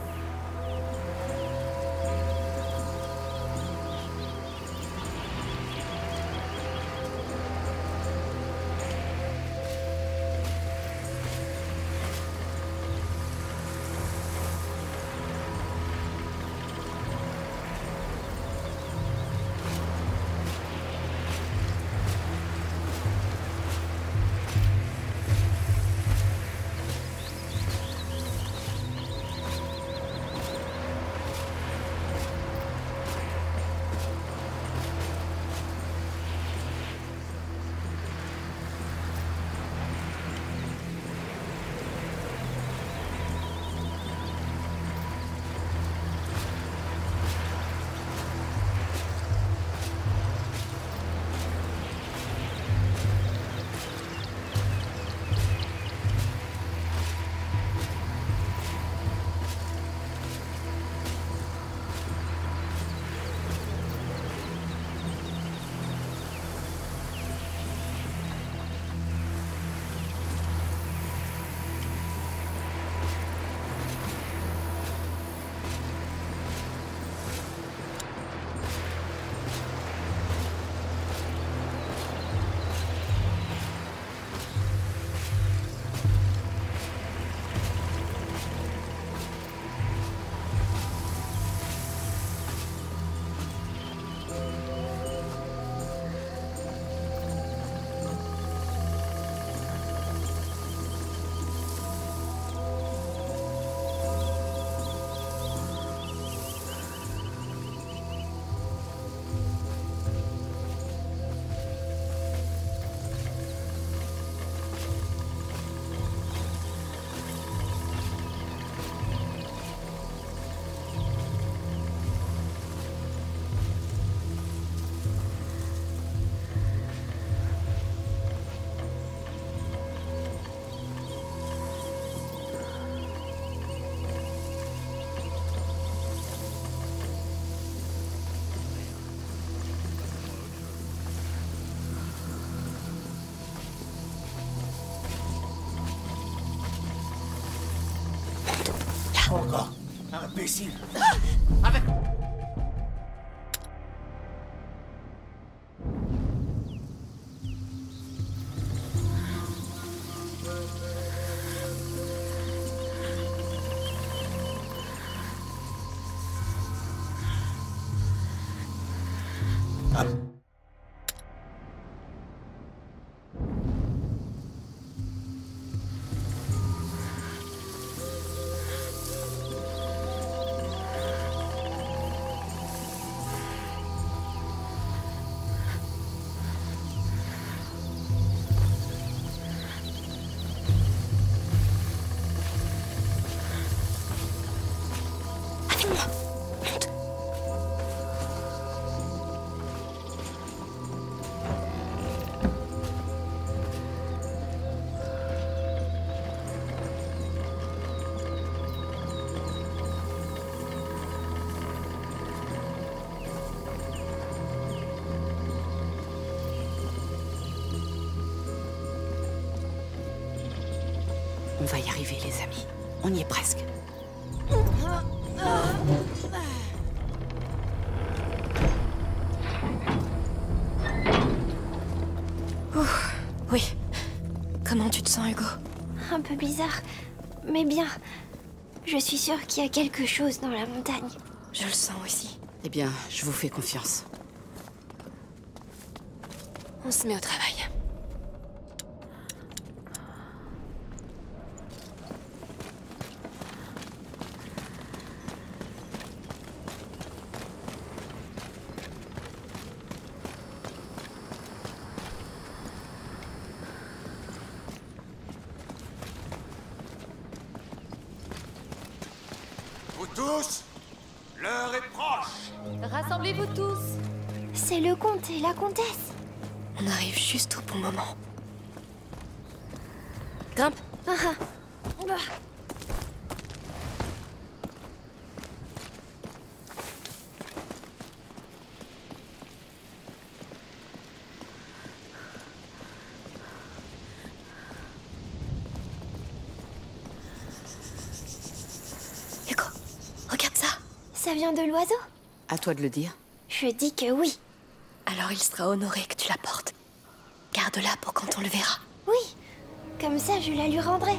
Encore. Imbécile. Avec... Ah. On va y arriver, les amis. On y est presque. Ouf, oui. Comment tu te sens, Hugo? Un peu bizarre, mais bien. Je suis sûre qu'il y a quelque chose dans la montagne. Je le sens aussi. Eh bien, je vous fais confiance. On se met au travail. Vous tous, l'heure est proche. Rassemblez-vous tous. C'est le comte et la comtesse. On arrive juste au bon moment. Grimpe. Ah, ah. Ah. ça vient de l'oiseau? À toi de le dire. Je dis que oui. Alors il sera honoré que tu la portes. Garde-la pour quand on le verra. Oui, comme ça je la lui rendrai.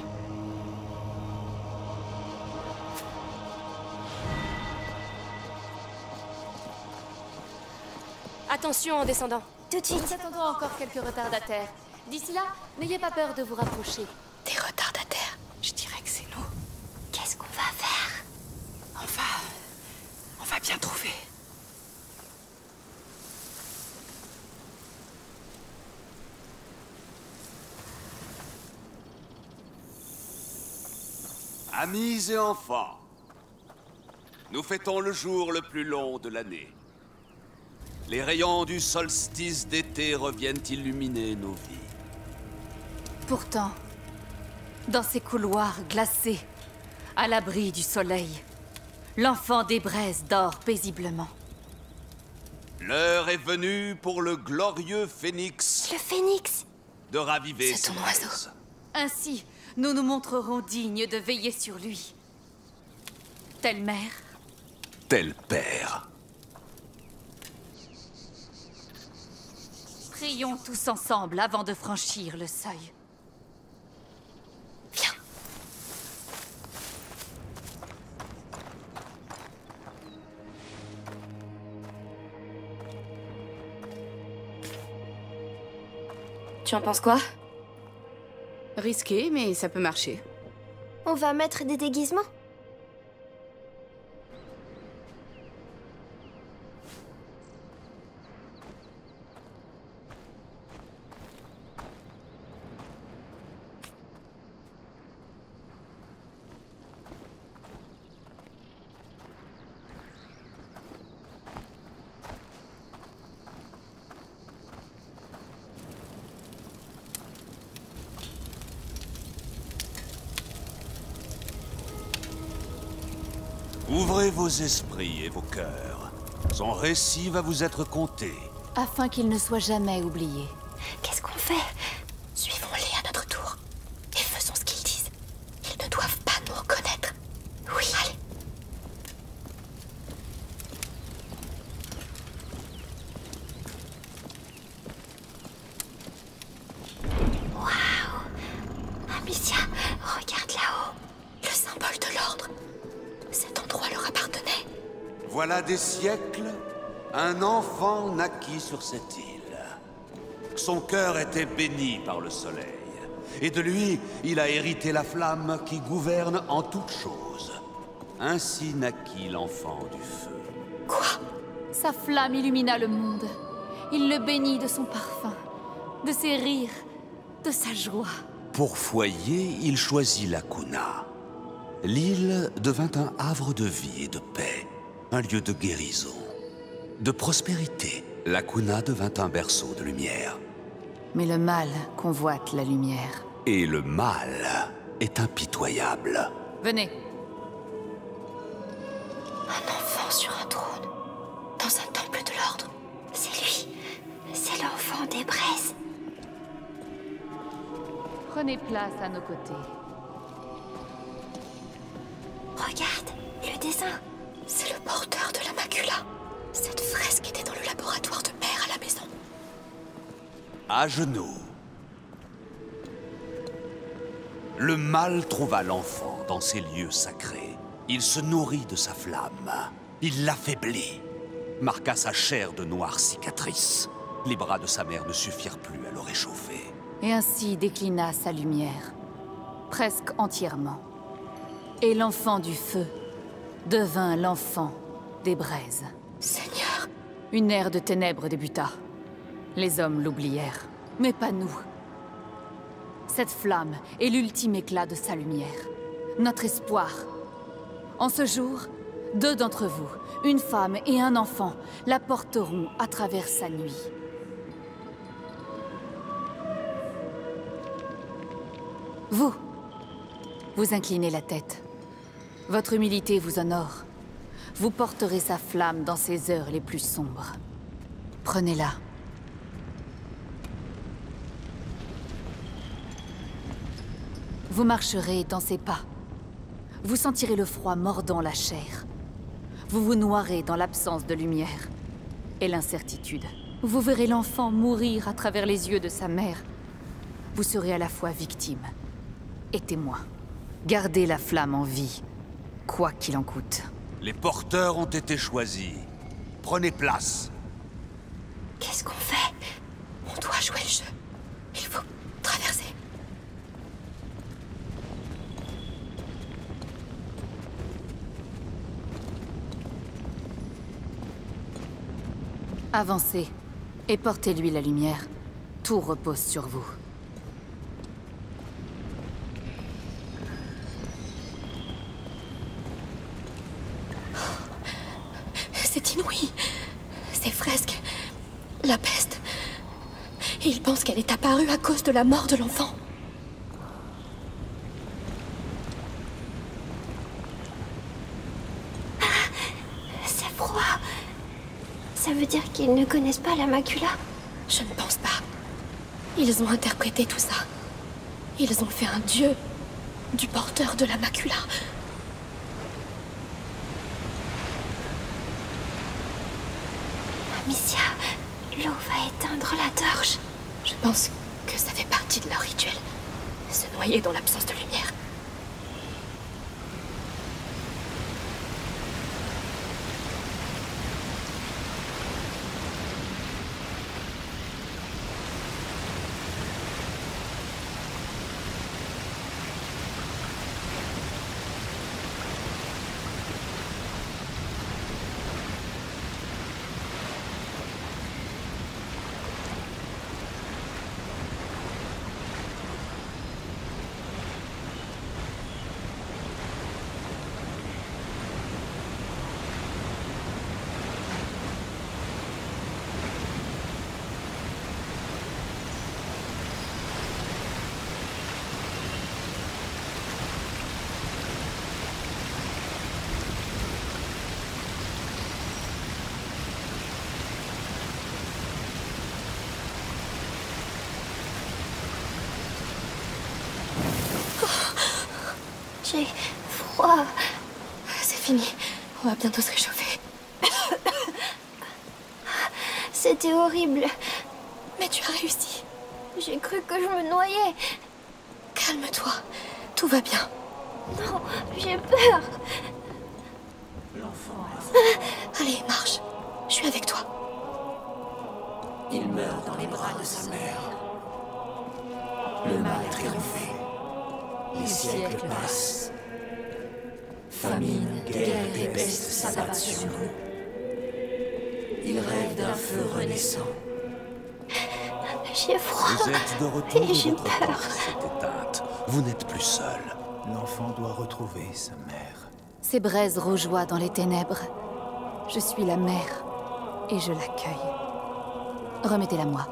Attention en descendant. Tout de suite. Nous attendons encore quelques retardataires. D'ici là, n'ayez pas peur de vous rapprocher. Des retardataires. Je dirais que c'est nous. Qu'est-ce qu'on va faire? On va... On va bien trouver. Amis et enfants, nous fêtons le jour le plus long de l'année. Les rayons du solstice d'été reviennent illuminer nos vies. Pourtant, dans ces couloirs glacés, à l'abri du soleil, l'enfant des braises dort paisiblement. L'heure est venue pour le glorieux phénix... Le phénix de raviver C'est ton ses oiseau. braises. Ainsi, nous nous montrerons dignes de veiller sur lui. Telle mère, Tel père. prions tous ensemble avant de franchir le seuil. Viens. Tu en penses quoi? Risqué, mais ça peut marcher. On va mettre des déguisements? Ouvrez vos esprits et vos cœurs. Son récit va vous être conté. Afin qu'il ne soit jamais oublié. Qu'est-ce qu'on fait? Suivons-les à notre tour. Et faisons ce qu'ils disent. Ils ne doivent pas nous reconnaître. Oui, allez. Waouh! Amicia, regarde là-haut. Le symbole de l'ordre. Cet endroit leur appartenait. Voilà des siècles, un enfant naquit sur cette île. Son cœur était béni par le soleil. Et de lui, il a hérité la flamme qui gouverne en toutes choses. Ainsi naquit l'enfant du feu. Quoi? Sa flamme illumina le monde. Il le bénit de son parfum, de ses rires, de sa joie. Pour foyer, il choisit la Cuna. L'île devint un havre de vie et de paix, un lieu de guérison, de prospérité. La Cuna devint un berceau de lumière. Mais le mal convoite la lumière. Et le mal est impitoyable. Venez. Un enfant sur un trône. Dans un temple de l'ordre. C'est lui. C'est l'enfant des braises. Prenez place à nos côtés. Regarde, le dessin. C'est le porteur de la macula. Cette fresque était dans le laboratoire de mère à la maison. À genoux. Le mal trouva l'enfant dans ces lieux sacrés. Il se nourrit de sa flamme. Il l'affaiblit. Marqua sa chair de noires cicatrices. Les bras de sa mère ne suffirent plus à le réchauffer. Et ainsi déclina sa lumière, presque entièrement. Et l'enfant du feu devint l'enfant des braises. Seigneur. Une ère de ténèbres débuta. Les hommes l'oublièrent, mais pas nous. Cette flamme est l'ultime éclat de sa lumière, notre espoir. En ce jour, deux d'entre vous, une femme et un enfant, la porteront à travers sa nuit. Vous, vous inclinez la tête. Votre humilité vous honore. Vous porterez sa flamme dans ces heures les plus sombres. Prenez-la. Vous marcherez dans ses pas. Vous sentirez le froid mordant la chair. vous vous noierez dans l'absence de lumière et l'incertitude. Vous verrez l'enfant mourir à travers les yeux de sa mère. Vous serez à la fois victime et témoin. Gardez la flamme en vie, quoi qu'il en coûte. Les porteurs ont été choisis. Prenez place. Qu'est-ce qu'on fait? On doit jouer le jeu. Il faut traverser. Avancez et portez-lui la lumière. Tout repose sur vous. C'est inouï. Ces fresques. La peste. Et il pense qu'elle est apparue à cause de la mort de l'enfant. Ah, c'est froid. Ça veut dire qu'ils ne connaissent pas la macula? Je ne pense pas. Ils ont interprété tout ça. Ils ont fait un dieu du porteur de la macula. Amicia, l'eau va éteindre la torche. Je pense que ça fait partie de leur rituel. Se noyer dans l'absence de lumière. J'ai froid. C'est fini. On va bientôt se réchauffer. C'était horrible. Mais tu as réussi. J'ai cru que je me noyais. Calme-toi. Tout va bien. Non, j'ai peur. Allez, marche. Je suis avec toi. Il meurt dans les bras de sa mère. Le mal a triomphé. Les siècles passent. Famine, guerre et peste s'abattent sur nous. Il rêve d'un feu renaissant. J'ai froid. Vous êtes de retour et j'ai votre peur. porte s'est éteinte. Vous n'êtes plus seul. L'enfant doit retrouver sa mère. Ces braises rougeoient dans les ténèbres. Je suis la mère et je l'accueille. Remettez-la moi.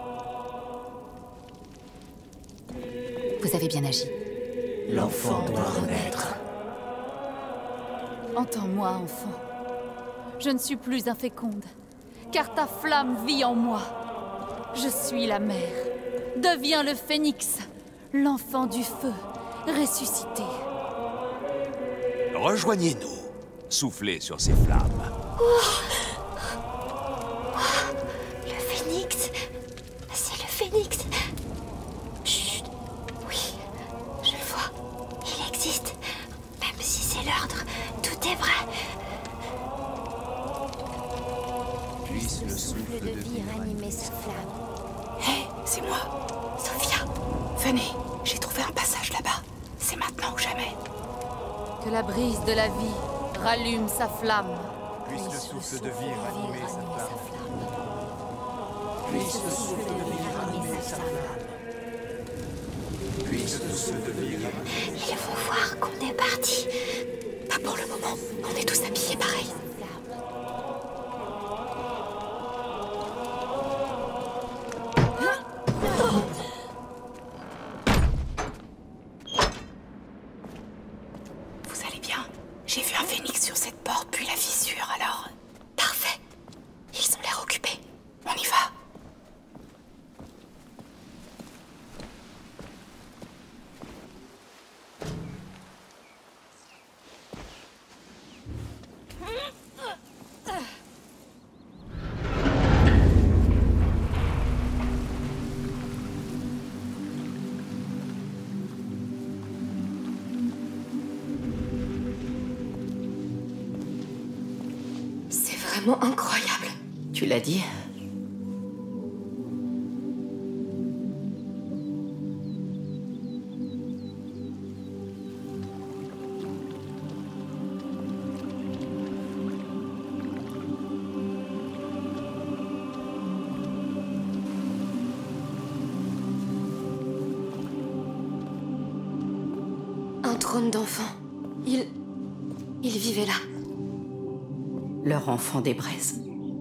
Vous avez bien agi. L'enfant doit renaître. Entends-moi, enfant. Je ne suis plus inféconde, car ta flamme vit en moi. Je suis la mère. Deviens le phénix, l'enfant du feu, ressuscité. Rejoignez-nous. Soufflez sur ces flammes. Le phénix. C'est le phénix. Chut. Oui, je le vois. Il existe. Même si c'est l'ordre, tout est vrai. Puisse le souffle de vie ranimer sa flamme. Hé, hey, c'est moi. Sophia. Venez, j'ai trouvé un passage là-bas. C'est maintenant ou jamais. Que la brise de la vie rallume sa flamme. Puisse le souffle de vie ranimer sa flamme. Puisse le souffle de vie ranimer sa flamme. Puisse le souffle de vie ranimer sa flamme. Ils vont voir qu'on est parti. Pas pour le moment. On est tous habillés pareil. Vous allez bien? J'ai vu un phénix sur cette porte, puis la fissure, alors... Parfait. Ils ont l'air occupés. On y va. vraiment incroyable. Tu l'as dit. Un trône d'enfant. Il... il vivait là. Leur enfant des braises.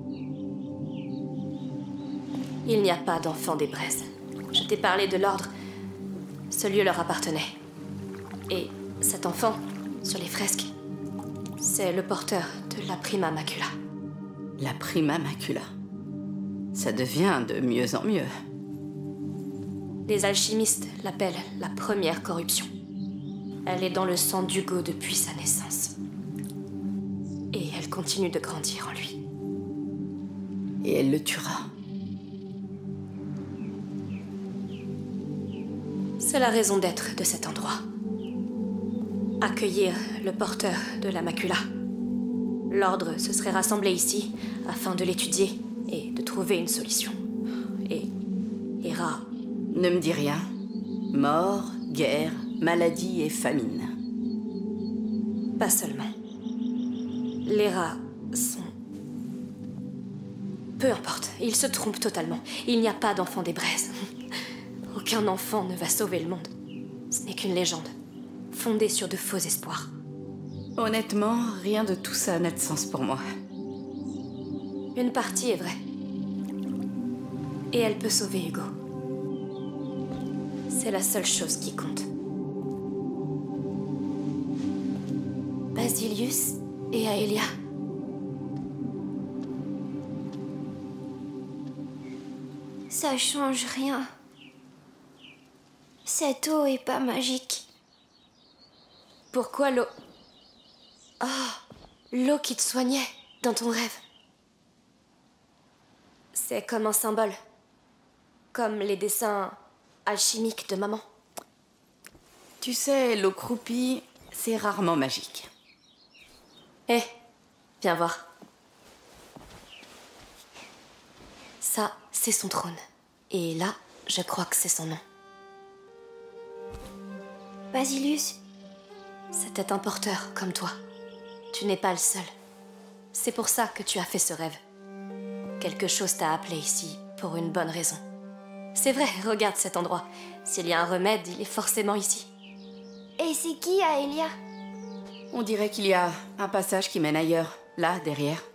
Il n'y a pas d'enfant des braises. Je t'ai parlé de l'ordre. Ce lieu leur appartenait. Et cet enfant, sur les fresques, c'est le porteur de la Prima Macula. La Prima Macula. Ça devient de mieux en mieux. Les alchimistes l'appellent la première corruption. Elle est dans le sang d'Hugo depuis sa naissance. Et elle continue de grandir en lui. Et elle le tuera. C'est la raison d'être de cet endroit. Accueillir le porteur de la macula. L'ordre se serait rassemblé ici afin de l'étudier et de trouver une solution. Et... Hera... Ne me dis rien. Mort, guerre, maladie et famine. Pas seulement. Les rats sont... Peu importe, ils se trompent totalement. Il n'y a pas d'enfant des braises. Aucun enfant ne va sauver le monde. Ce n'est qu'une légende, fondée sur de faux espoirs. Honnêtement, rien de tout ça n'a de sens pour moi. Une partie est vraie. Et elle peut sauver Hugo. C'est la seule chose qui compte. Basilius et Aelia. Ça change rien. Cette eau est pas magique. Pourquoi l'eau... Oh, l'eau qui te soignait dans ton rêve. C'est comme un symbole. Comme les dessins alchimiques de maman. Tu sais, l'eau croupie, c'est rarement magique. Hé, viens voir. Ça, c'est son trône. Et là, je crois que c'est son nom. Basilius. C'était un porteur, comme toi. Tu n'es pas le seul. C'est pour ça que tu as fait ce rêve. Quelque chose t'a appelé ici, pour une bonne raison. C'est vrai, regarde cet endroit. S'il y a un remède, il est forcément ici. Et c'est qui, Aelia? On dirait qu'il y a un passage qui mène ailleurs, là, derrière.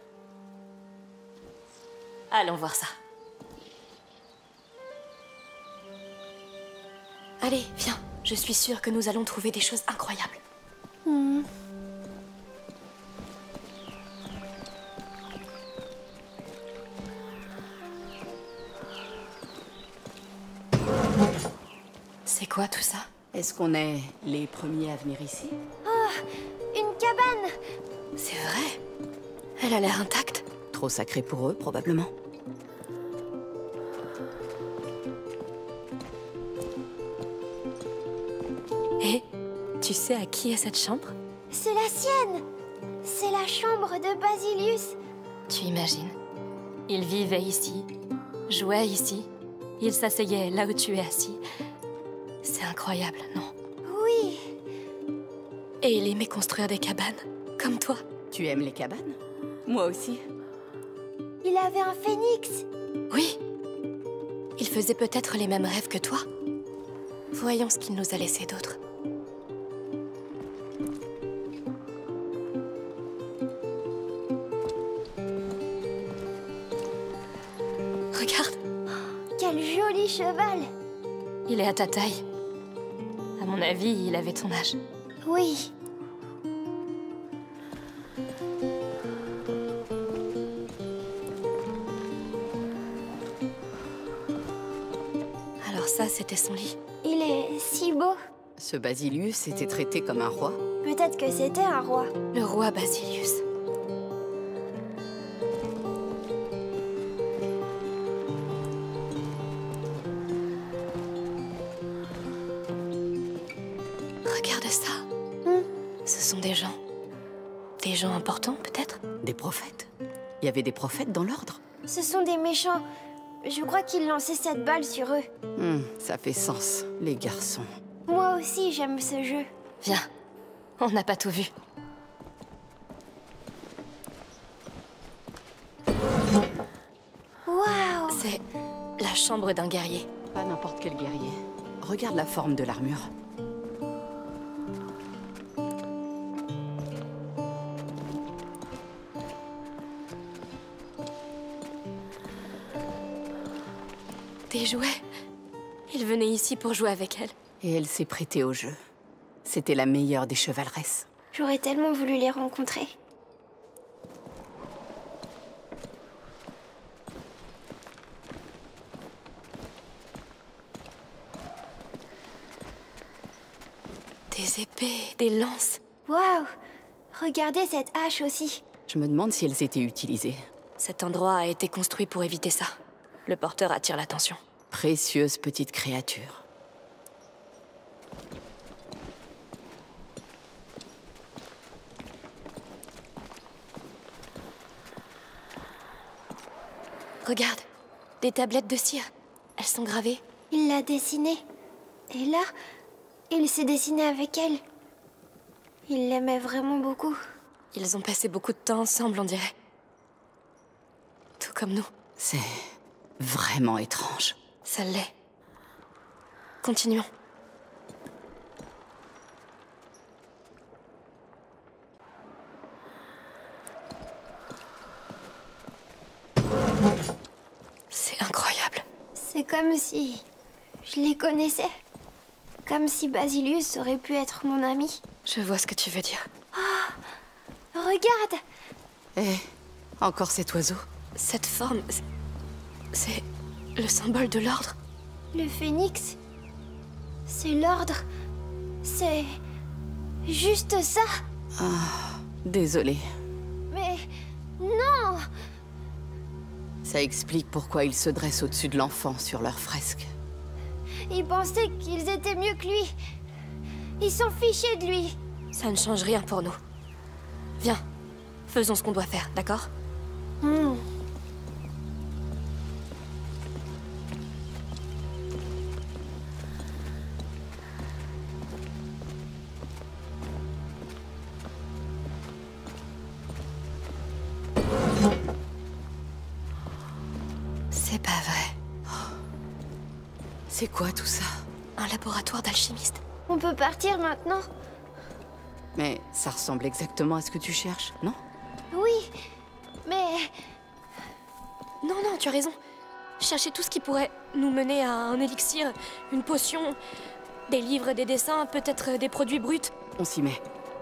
Allons voir ça. Allez, viens. Je suis sûre que nous allons trouver des choses incroyables. Hmm. C'est quoi tout ça? Est-ce qu'on est les premiers à venir ici? Oh, une cabane! C'est vrai? Elle a l'air intacte. Trop sacré pour eux, probablement. Et tu sais à qui est cette chambre? C'est la sienne! C'est la chambre de Basilius. Tu imagines? Il vivait ici, jouait ici, il s'asseyait là où tu es assis. C'est incroyable, non? Oui. Et il aimait construire des cabanes, comme toi. Tu aimes les cabanes? Moi aussi. Il avait un phénix. Oui. Il faisait peut-être les mêmes rêves que toi. Voyons ce qu'il nous a laissé d'autre. Regarde. Quel joli cheval. Il est à ta taille. À mon avis, il avait ton âge. Oui. Alors ça, c'était son lit. Il est si beau. Ce Basilius était traité comme un roi. Peut-être que c'était un roi. Le roi Basilius. Regarde ça. Hmm. Ce sont des gens. Des gens importants, peut-être? Des prophètes. Il y avait des prophètes dans l'ordre? Ce sont des méchants. Je crois qu'ils lançaient cette balle sur eux. Hmm, ça fait sens, les garçons. Moi aussi, j'aime ce jeu. Viens, on n'a pas tout vu. Waouh! C'est la chambre d'un guerrier. Pas n'importe quel guerrier. Regarde la forme de l'armure. Des jouets. Il venait ici pour jouer avec elle. Et elle s'est prêtée au jeu. C'était la meilleure des chevaleresses. J'aurais tellement voulu les rencontrer. Des épées, des lances. Waouh! Regardez cette hache aussi. Je me demande si elles étaient utilisées. Cet endroit a été construit pour éviter ça. Le porteur attire l'attention. Précieuse petite créature. Regarde, des tablettes de cire. Elles sont gravées. Il l'a dessinée. Et là, il s'est dessiné avec elle. Il l'aimait vraiment beaucoup. Ils ont passé beaucoup de temps ensemble, on dirait. Tout comme nous. C'est vraiment étrange. Ça l'est. Continuons. C'est incroyable. C'est comme si je les connaissais. Comme si Basilius aurait pu être mon ami. Je vois ce que tu veux dire. Oh, regarde! Eh, encore cet oiseau. Cette forme, c'est le symbole de l'ordre. Le phénix, c'est l'ordre. C'est juste ça. Ah, désolé. Mais non! Ça explique pourquoi ils se dressent au-dessus de l'enfant sur leur fresque. Ils pensaient qu'ils étaient mieux que lui. Ils s'en fichaient de lui. Ça ne change rien pour nous. Viens, faisons ce qu'on doit faire, d'accord? Hmm. C'est pas vrai. C'est quoi tout ça? Un laboratoire d'alchimiste. On peut partir maintenant? Mais ça ressemble exactement à ce que tu cherches, non? Oui, mais... Non, non, tu as raison. Chercher tout ce qui pourrait nous mener à un élixir, une potion, des livres et des dessins, peut-être des produits bruts. On s'y met.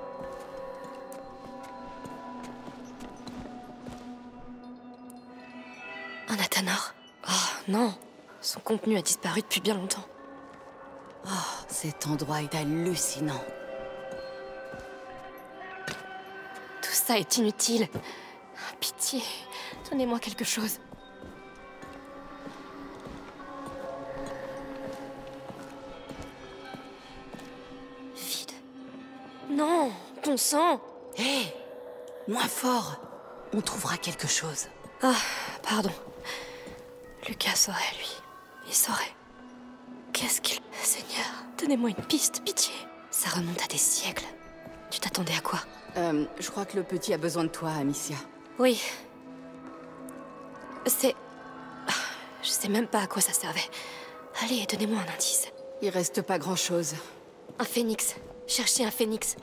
Un Athanor. Oh, non. Son contenu a disparu depuis bien longtemps. Oh, cet endroit est hallucinant. Tout ça est inutile. Pitié, donnez-moi quelque chose. Vide. Non, ton sang. Hé, hey, moins fort. On trouvera quelque chose. Ah, pardon. Lucas saurait, lui. Il saurait. Qu'est-ce qu'il... Seigneur, donnez-moi une piste, pitié. Ça remonte à des siècles. Tu t'attendais à quoi? Euh, je crois que le petit a besoin de toi, Amicia. Oui. C'est... Je sais même pas à quoi ça servait. Allez, donnez-moi un indice. Il reste pas grand-chose. Un phénix. Cherchez un phénix.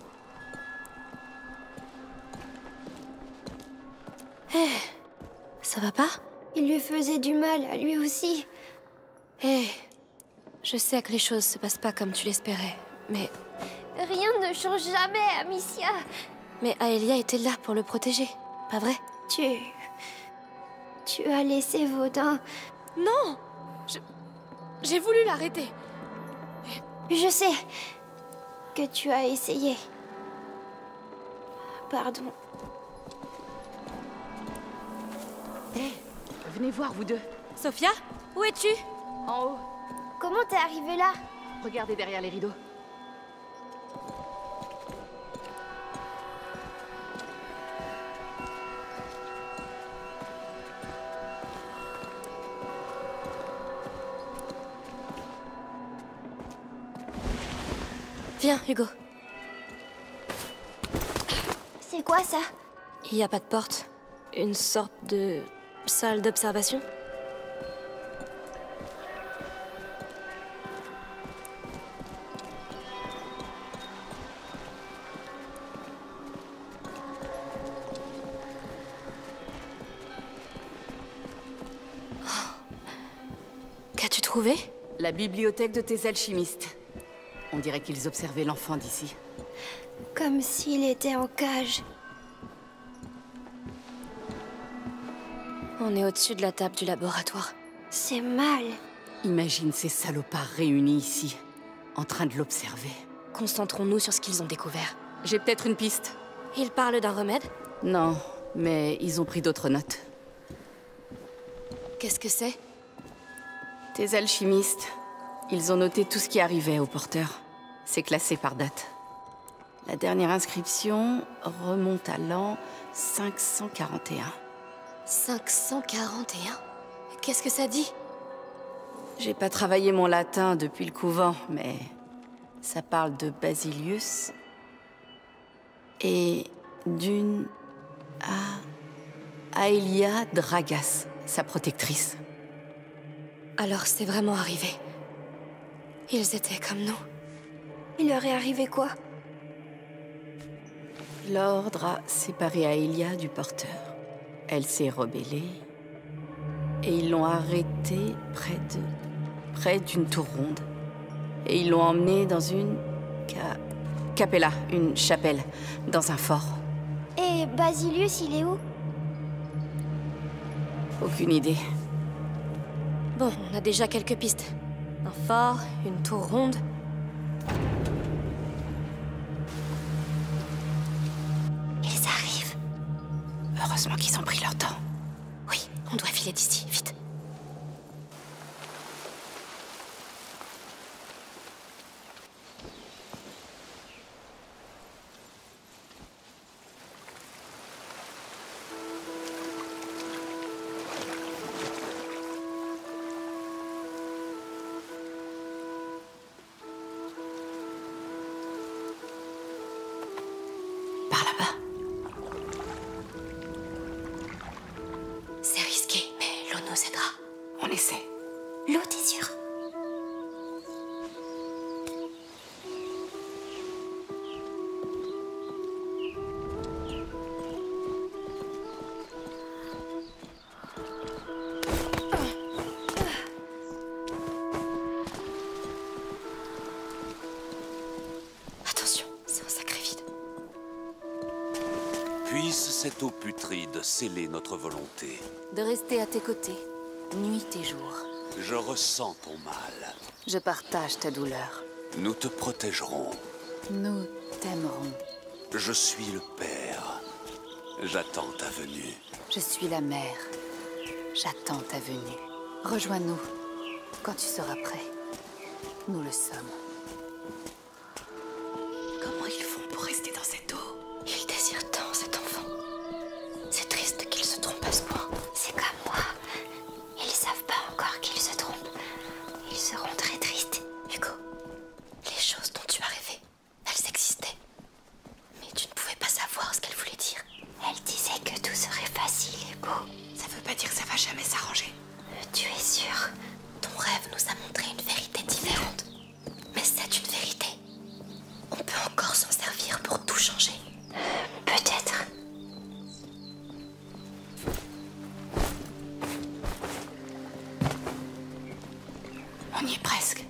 Hé, hey, ça va pas? Il lui faisait du mal, à lui aussi. Hé, hey, je sais que les choses se passent pas comme tu l'espérais, mais... Rien ne change jamais, Amicia. Mais Aelia était là pour le protéger, pas vrai? Tu... Tu as laissé Vaudin... Non! Je... J'ai voulu l'arrêter. Je sais que tu as essayé. Pardon. Hé, hey, venez voir, vous deux. Sophia, où es-tu? En haut. Comment t'es arrivée là? Regardez derrière les rideaux. Viens, Hugo. C'est quoi ça? Il n'y a pas de porte. Une sorte de salle d'observation. Qu'as-tu trouvé? La bibliothèque de tes alchimistes. On dirait qu'ils observaient l'enfant d'ici. Comme s'il était en cage. On est au-dessus de la table du laboratoire. C'est mal. Imagine ces salopards réunis ici, en train de l'observer. Concentrons-nous sur ce qu'ils ont découvert. J'ai peut-être une piste. Ils parlent d'un remède? Non, mais ils ont pris d'autres notes. Qu'est-ce que c'est? Tes alchimistes, ils ont noté tout ce qui arrivait au porteur. C'est classé par date. La dernière inscription remonte à l'an cinq cent quarante et un. cinq cent quarante et un? Qu'est-ce que ça dit? J'ai pas travaillé mon latin depuis le couvent, mais ça parle de Basilius et d'une A... Aelia Dragas, sa protectrice. Alors c'est vraiment arrivé. Ils étaient comme nous. Il leur est arrivé quoi? L'ordre a séparé Aelia du porteur. Elle s'est rebellée et ils l'ont arrêtée près de... près d'une tour ronde. Et ils l'ont emmenée dans une... Ca... capella, une chapelle, dans un fort. Et Basilius, il est où? Aucune idée. Bon, on a déjà quelques pistes. Un fort, une tour ronde. Ils arrivent. Heureusement qu'ils ont pris leur temps. Oui, on doit filer d'ici, vite. Par là-bas. C'est risqué, mais l'eau nous aidera. On essaie. L'eau, t'es sûre? Attention, c'est un sacré vide. Puisse cette eau putride sceller notre volonté. De rester à tes côtés, nuit et jour. Je ressens ton mal. Je partage ta douleur. Nous te protégerons. Nous t'aimerons. Je suis le père. J'attends ta venue. Je suis la mère. J'attends ta venue. Rejoins-nous quand tu seras prêt. Nous le sommes. Comment ils font pour rester dans cette eau? Il désire tant cet enfant. C'est triste qu'il se trompe à ce point. C'est comme moi. Ils savent pas encore qu'ils se trompent. Ils seront très tristes. Hugo, les choses dont tu as rêvé, elles existaient. Mais tu ne pouvais pas savoir ce qu'elles voulaient dire. Elle disait que tout serait facile et beau. Ça veut pas dire que ça va jamais s'arranger. Tu es sûre? Ton rêve nous a montré une vérité différente. Mais c'est une vérité. On peut encore s'en servir pour tout changer. Peut-être. On y est presque.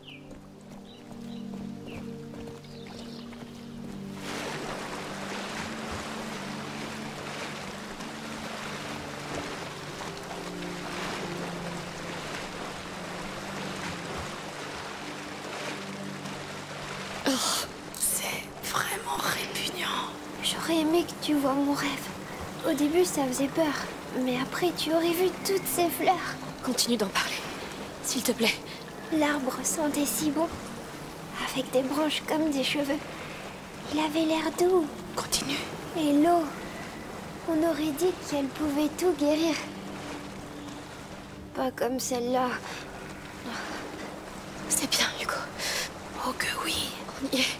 Oh, c'est vraiment répugnant. J'aurais aimé que tu vois mon rêve. Au début, ça faisait peur. Mais après, tu aurais vu toutes ces fleurs. Continue d'en parler, s'il te plaît. L'arbre sentait si bon. Avec des branches comme des cheveux. Il avait l'air doux. Continue. Et l'eau. On aurait dit qu'elle pouvait tout guérir. Pas comme celle-là. C'est bien, Hugo. Oh que oui. On y est.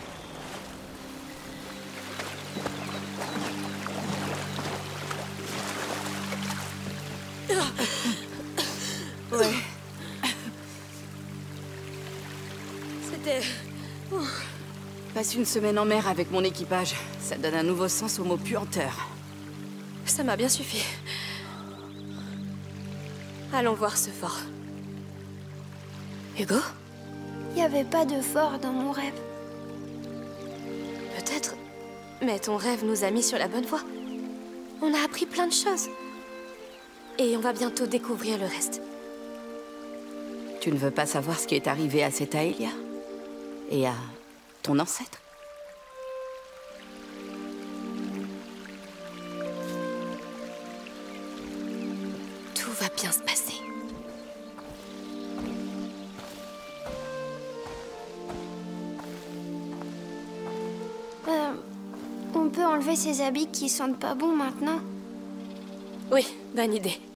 Ouais. C'était... Oh. Passe une semaine en mer avec mon équipage. Ça donne un nouveau sens au mot puanteur. Ça m'a bien suffi. Allons voir ce fort. Hugo? Il n'y avait pas de fort dans mon rêve. Peut-être. Mais ton rêve nous a mis sur la bonne voie. On a appris plein de choses. Et on va bientôt découvrir le reste. Tu ne veux pas savoir ce qui est arrivé à cette Aelia? Et à ton ancêtre? Tout va bien se passer. Euh, on peut enlever ces habits qui sentent pas bon maintenant? Oui, bonne idée.